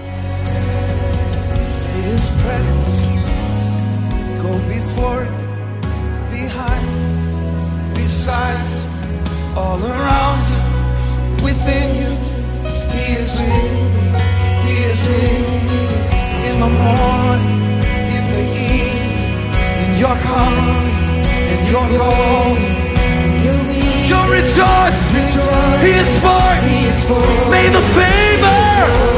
E: His presence go before, behind, beside, all around you, within you. He is with, He is with, in the morning, in the evening, in your coming, in your going. Your rejoicing, He is for, May the favor